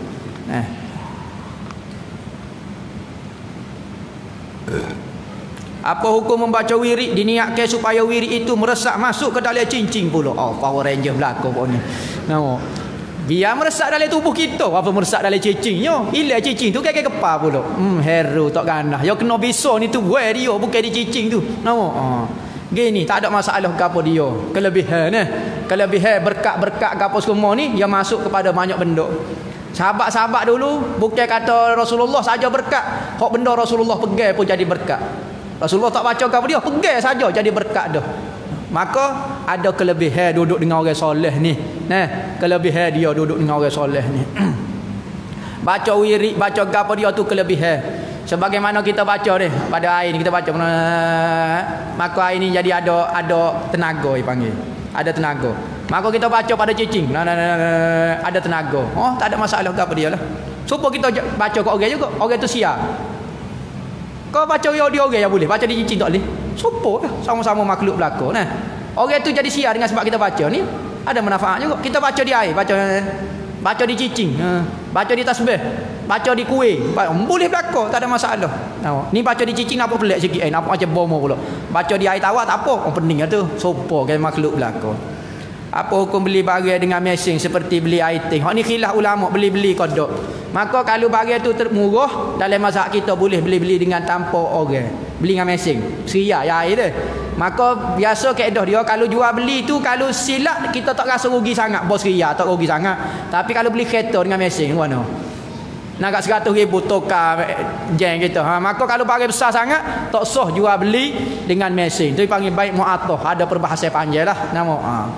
Apa hukum membaca wirid diniatkan supaya wirid itu meresap masuk ke dalam cincin pula? Power Ranger belaka pun ni. Nampak? Biar meresap dalam tubuh kita, apa meresap dalam cincingnya? Hilang cincin tu kaki kepala pula. Hero tak ganah. Yang kena besar ni tu buat dia, bukan di cincin tu. Nampak? Gini, tak ada masalah gapo dia. Kelebihan kelebihan berkat-berkat gapo semua ni yang masuk kepada banyak benda. Sahabat-sahabat dulu bukan kata Rasulullah saja berkat, hak benda Rasulullah pegang pun jadi berkat. Rasulullah tak baca gapo dia, pegang saja jadi berkat dah. Maka ada kelebihan duduk dengan orang soleh ni. Kelebihan dia duduk dengan orang soleh ni. Baca wirid, baca gapo dia tu kelebihan. Sebagaimana kita baca ni pada air ni kita baca, maka air ni jadi ada tenaga dipanggil. Ada tenaga. Maka kita baca pada cicing. Ada tenaga. Tak ada masalah gapo dia lah. Supaya kita baca kat orang juga. Orang tu siap. Kau baca dia orang yang boleh, baca di cicing tak boleh. Supaya lah. Sama-sama makhluk belaka. Orang tu jadi siap dengan sebab kita baca ni. Ada manfaat juga. Kita baca di air, baca di cicing, baca di tasbih, baca di kuih, boleh belaka, tak ada masalah. Ni baca di cicing apa pelik sikit, nampak macam bomo pula. Baca di air tawar tak apa, pening lah tu. Sopo kan makhluk belaka. Apa hukum beli barang dengan mesin seperti beli item? Hak ni khilaf ulama, beli-beli kodok. Maka kalau barang tu termurah dalam mazhab kita boleh beli-beli dengan tanpa orang. Beli dengan mesin. Seria ya air dia. Maka biasa kaedah dia kalau jual beli tu kalau silap kita tak rasa rugi sangat, bos ria tak rugi sangat. Tapi kalau beli kereta dengan mesin mana? Nak 100,000 tukar jeng kita. Maka kalau barang besar sangat tak sah jual beli dengan mesin. Tu dipanggil baik mu'attah, ada perbahasan panjang lah nama.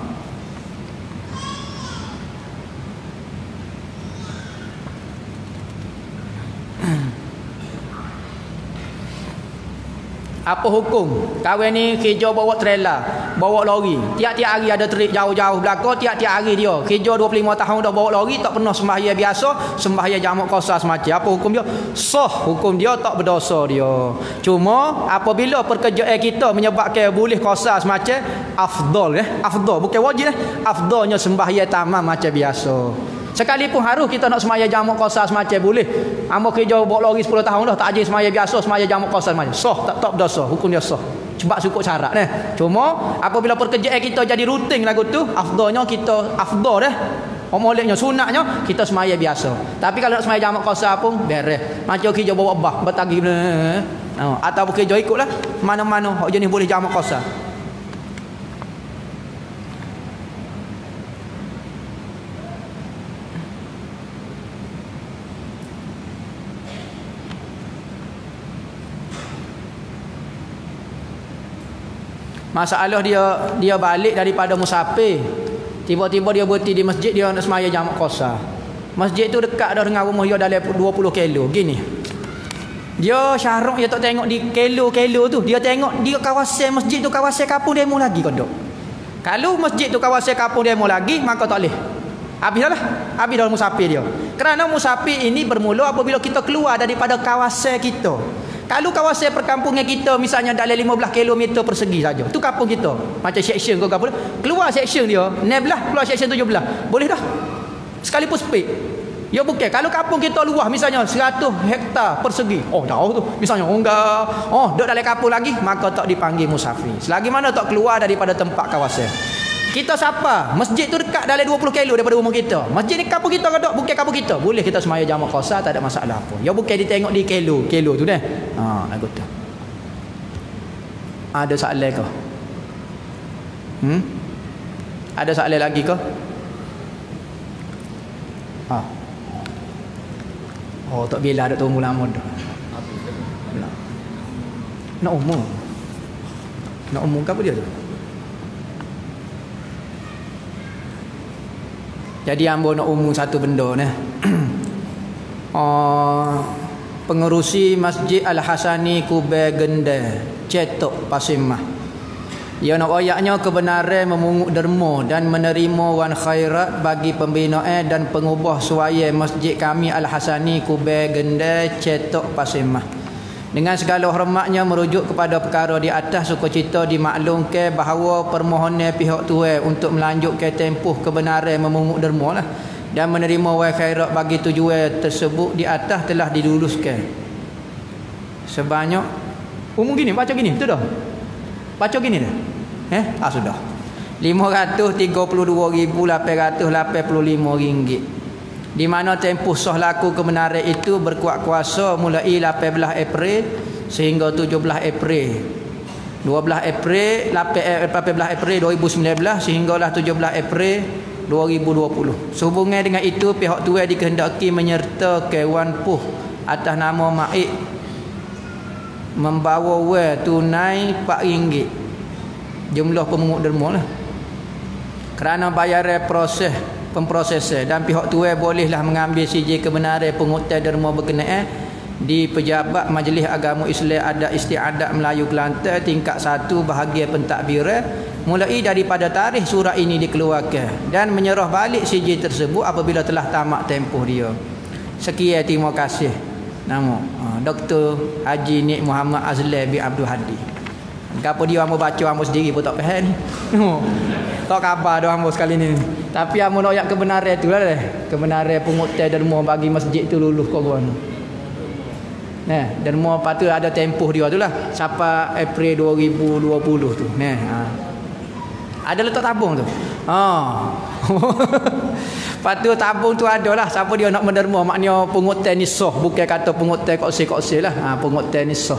Apa hukum kawan ni kerja bawa trailer, bawa lori, tiap-tiap hari ada trip jauh-jauh belakang, tiap-tiap hari dia kerja 25 tahun dah bawa lori, tak pernah sembahyang biasa, sembahyang jamak qasar semacam. Apa hukum dia? Sah hukum dia, tak berdosa dia. Cuma apabila pekerjaan kita menyebabkan boleh qasar semacam, afdal afdal bukan wajib afdalnya sembahyang tamam macam biasa. Sekalipun harus kita nak semaya jamak qasar semacam boleh. Hamba kerja bawa lori 10 tahun dah tak ajin semaya biasa, semaya jamak qasar semacam. Sah tak berdosa, hukum dia sah. Sebab cukup syarat Cuma apabila pekerjaan kita jadi rutin lagu tu, afdalnya kita afdal Moleknya sunatnya kita semaya biasa. Tapi kalau nak semaya jamak qasar pun beres. Macam kerja bawa bah, bertagi atau kerja ikutlah mana-mana hak jenis boleh jamak qasar. Masalah dia balik daripada musafir. Tiba-tiba dia berhenti di masjid, dia nak semaya jamak qasar. Masjid tu dekat dah dengan rumah dia dalam 20 kilo. Gini. Dia syarak dia tak tengok di kilo tu. Dia tengok dia kawasan masjid tu kawasan kampung demo lagi kodok. Kalau masjid tu kawasan kampung demo lagi, maka tak boleh. Habis dah musafir dia. Kerana musafir ini bermula apabila kita keluar daripada kawasan kita. Kalau kawasan perkampungan kita misalnya dalam 15 km persegi saja, tu kampung kita. Macam section kau apa? Keluar section dia 16, keluar section 17. Boleh dah. Sekalipun speed. Ya bukan. Kalau kampung kita luas misalnya 100 hektar persegi. Jauh tu. Misalnya duduk dalam kampung lagi, maka tak dipanggil musafir. Selagi mana tak keluar daripada tempat kawasan. Kita siapa? Masjid tu dekat dalam 20 kilo daripada rumah kita. Masjid ni kampung kita ke tak? Bukan kampung kita. Boleh kita semaya jamak qasar, tak ada masalah apa. Ya bukan ditengok di kilo tu dah. Lagu tu. Ada soalan kau? Ada soalan lagi ke? Oh, tak bila ada tunggu lama dah. Nak umum. Nak umum ke apa dia tu? Jadi ambo nak umum satu benda ni. Pengerusi Masjid Al-Hasani Kubai Gende Cetok Pasimah. Ia nak ayaknya kebenaran memungut derma dan menerima wan khairat bagi pembina dan pengubah suaya masjid kami Al-Hasani Kubai Gende Cetok Pasimah. Dengan segala hormatnya merujuk kepada perkara di atas, sukacita dimaklumkan bahawa permohonan pihak tuan untuk melanjutkan tempoh kebenaran memungut derma lah dan menerima wan khairat bagi tujuan tersebut di atas telah diluluskan. Sebanyak umum gini, baca gini, betul dah? Baca gini dah. Sudah. RM532,885 di mana tempoh sah laku kebenaran itu berkuat kuasa mulai 18 April sehingga 17 April 18 April 2019 sehinggalah 17 April 2020. Sehubungan dengan itu, pihak tuan dikehendaki menyertakan wan puh atas nama Maik membawa wang tunai RM4 jumlah pemungut derma lah kerana bayaran proses pemprosesan, dan pihak tuan bolehlah mengambil sijil kebenaran pengutan derma berkenaan di Pejabat Majlis Agama Islam Adat Istiadat Melayu Kelantan tingkat 1 bahagian pentadbiran mulai daripada tarikh surat ini dikeluarkan dan menyerah balik sijil tersebut apabila telah tamat tempoh dia. Sekian, terima kasih. Nama Dr. Haji Nik Muhammad Azlan bin Abdul Hadi. Gapo dia hamba baca hamba sendiri pun tak faham ni. Tak khabar dah hamba sekali ni. Tapi hamba nak ayat kebenaran itulah deh. Kebenaran pengutan derma bagi masjid tu lulus korban. Nah, derma patut ada tempoh dia tu lah sampai April 2020 tu. Nah, ada letak tabung tu. Patut tabung tu ada lah. Siapa dia nak menderma, maknanya pengutan ni sah, bukan kata pengutan koksi-koksi lah. Pengutan ni sah.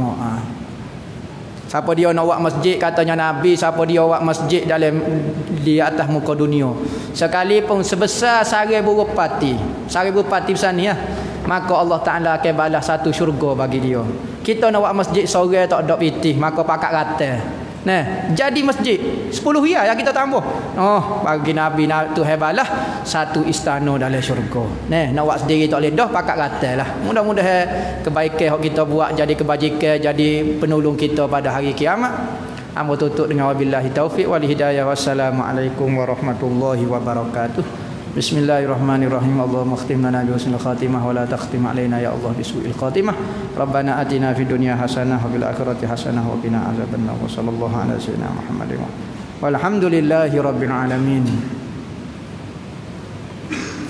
Siapa dia nak buat masjid, katanya Nabi, siapa dia buat masjid dalam di atas muka dunia sekalipun sebesar 1000 bupati besar ni lah, maka Allah Ta'ala akan balas satu syurga bagi dia. Kita nak buat masjid seorang tak ada pitih, maka pakat kata jadi masjid 10 riyal yang kita tambah. Bagi Nabi tu hebalah satu istana dalam syurga. Nak buat sendiri tak boleh dah, pakat kata lah. Mudah-mudahan kebaikan yang kita buat jadi kebajikan, jadi penolong kita pada hari kiamat. Hamba tutup dengan wabillahi taufiq wal hidayah. Wassalamualaikum warahmatullahi wabarakatuh. Bismillahirrahmanirrahim. Allahumma khtim lana bi husnil khatimah wa la takhtim alaina ya Allah bi su'il khatimah. Rabbana atina fid dunya hasanah wa fil akhirati hasanah wa qina azabannar. Wa sallallahu ala sayyidina Muhammadin walhamdulillahi rabbil alamin.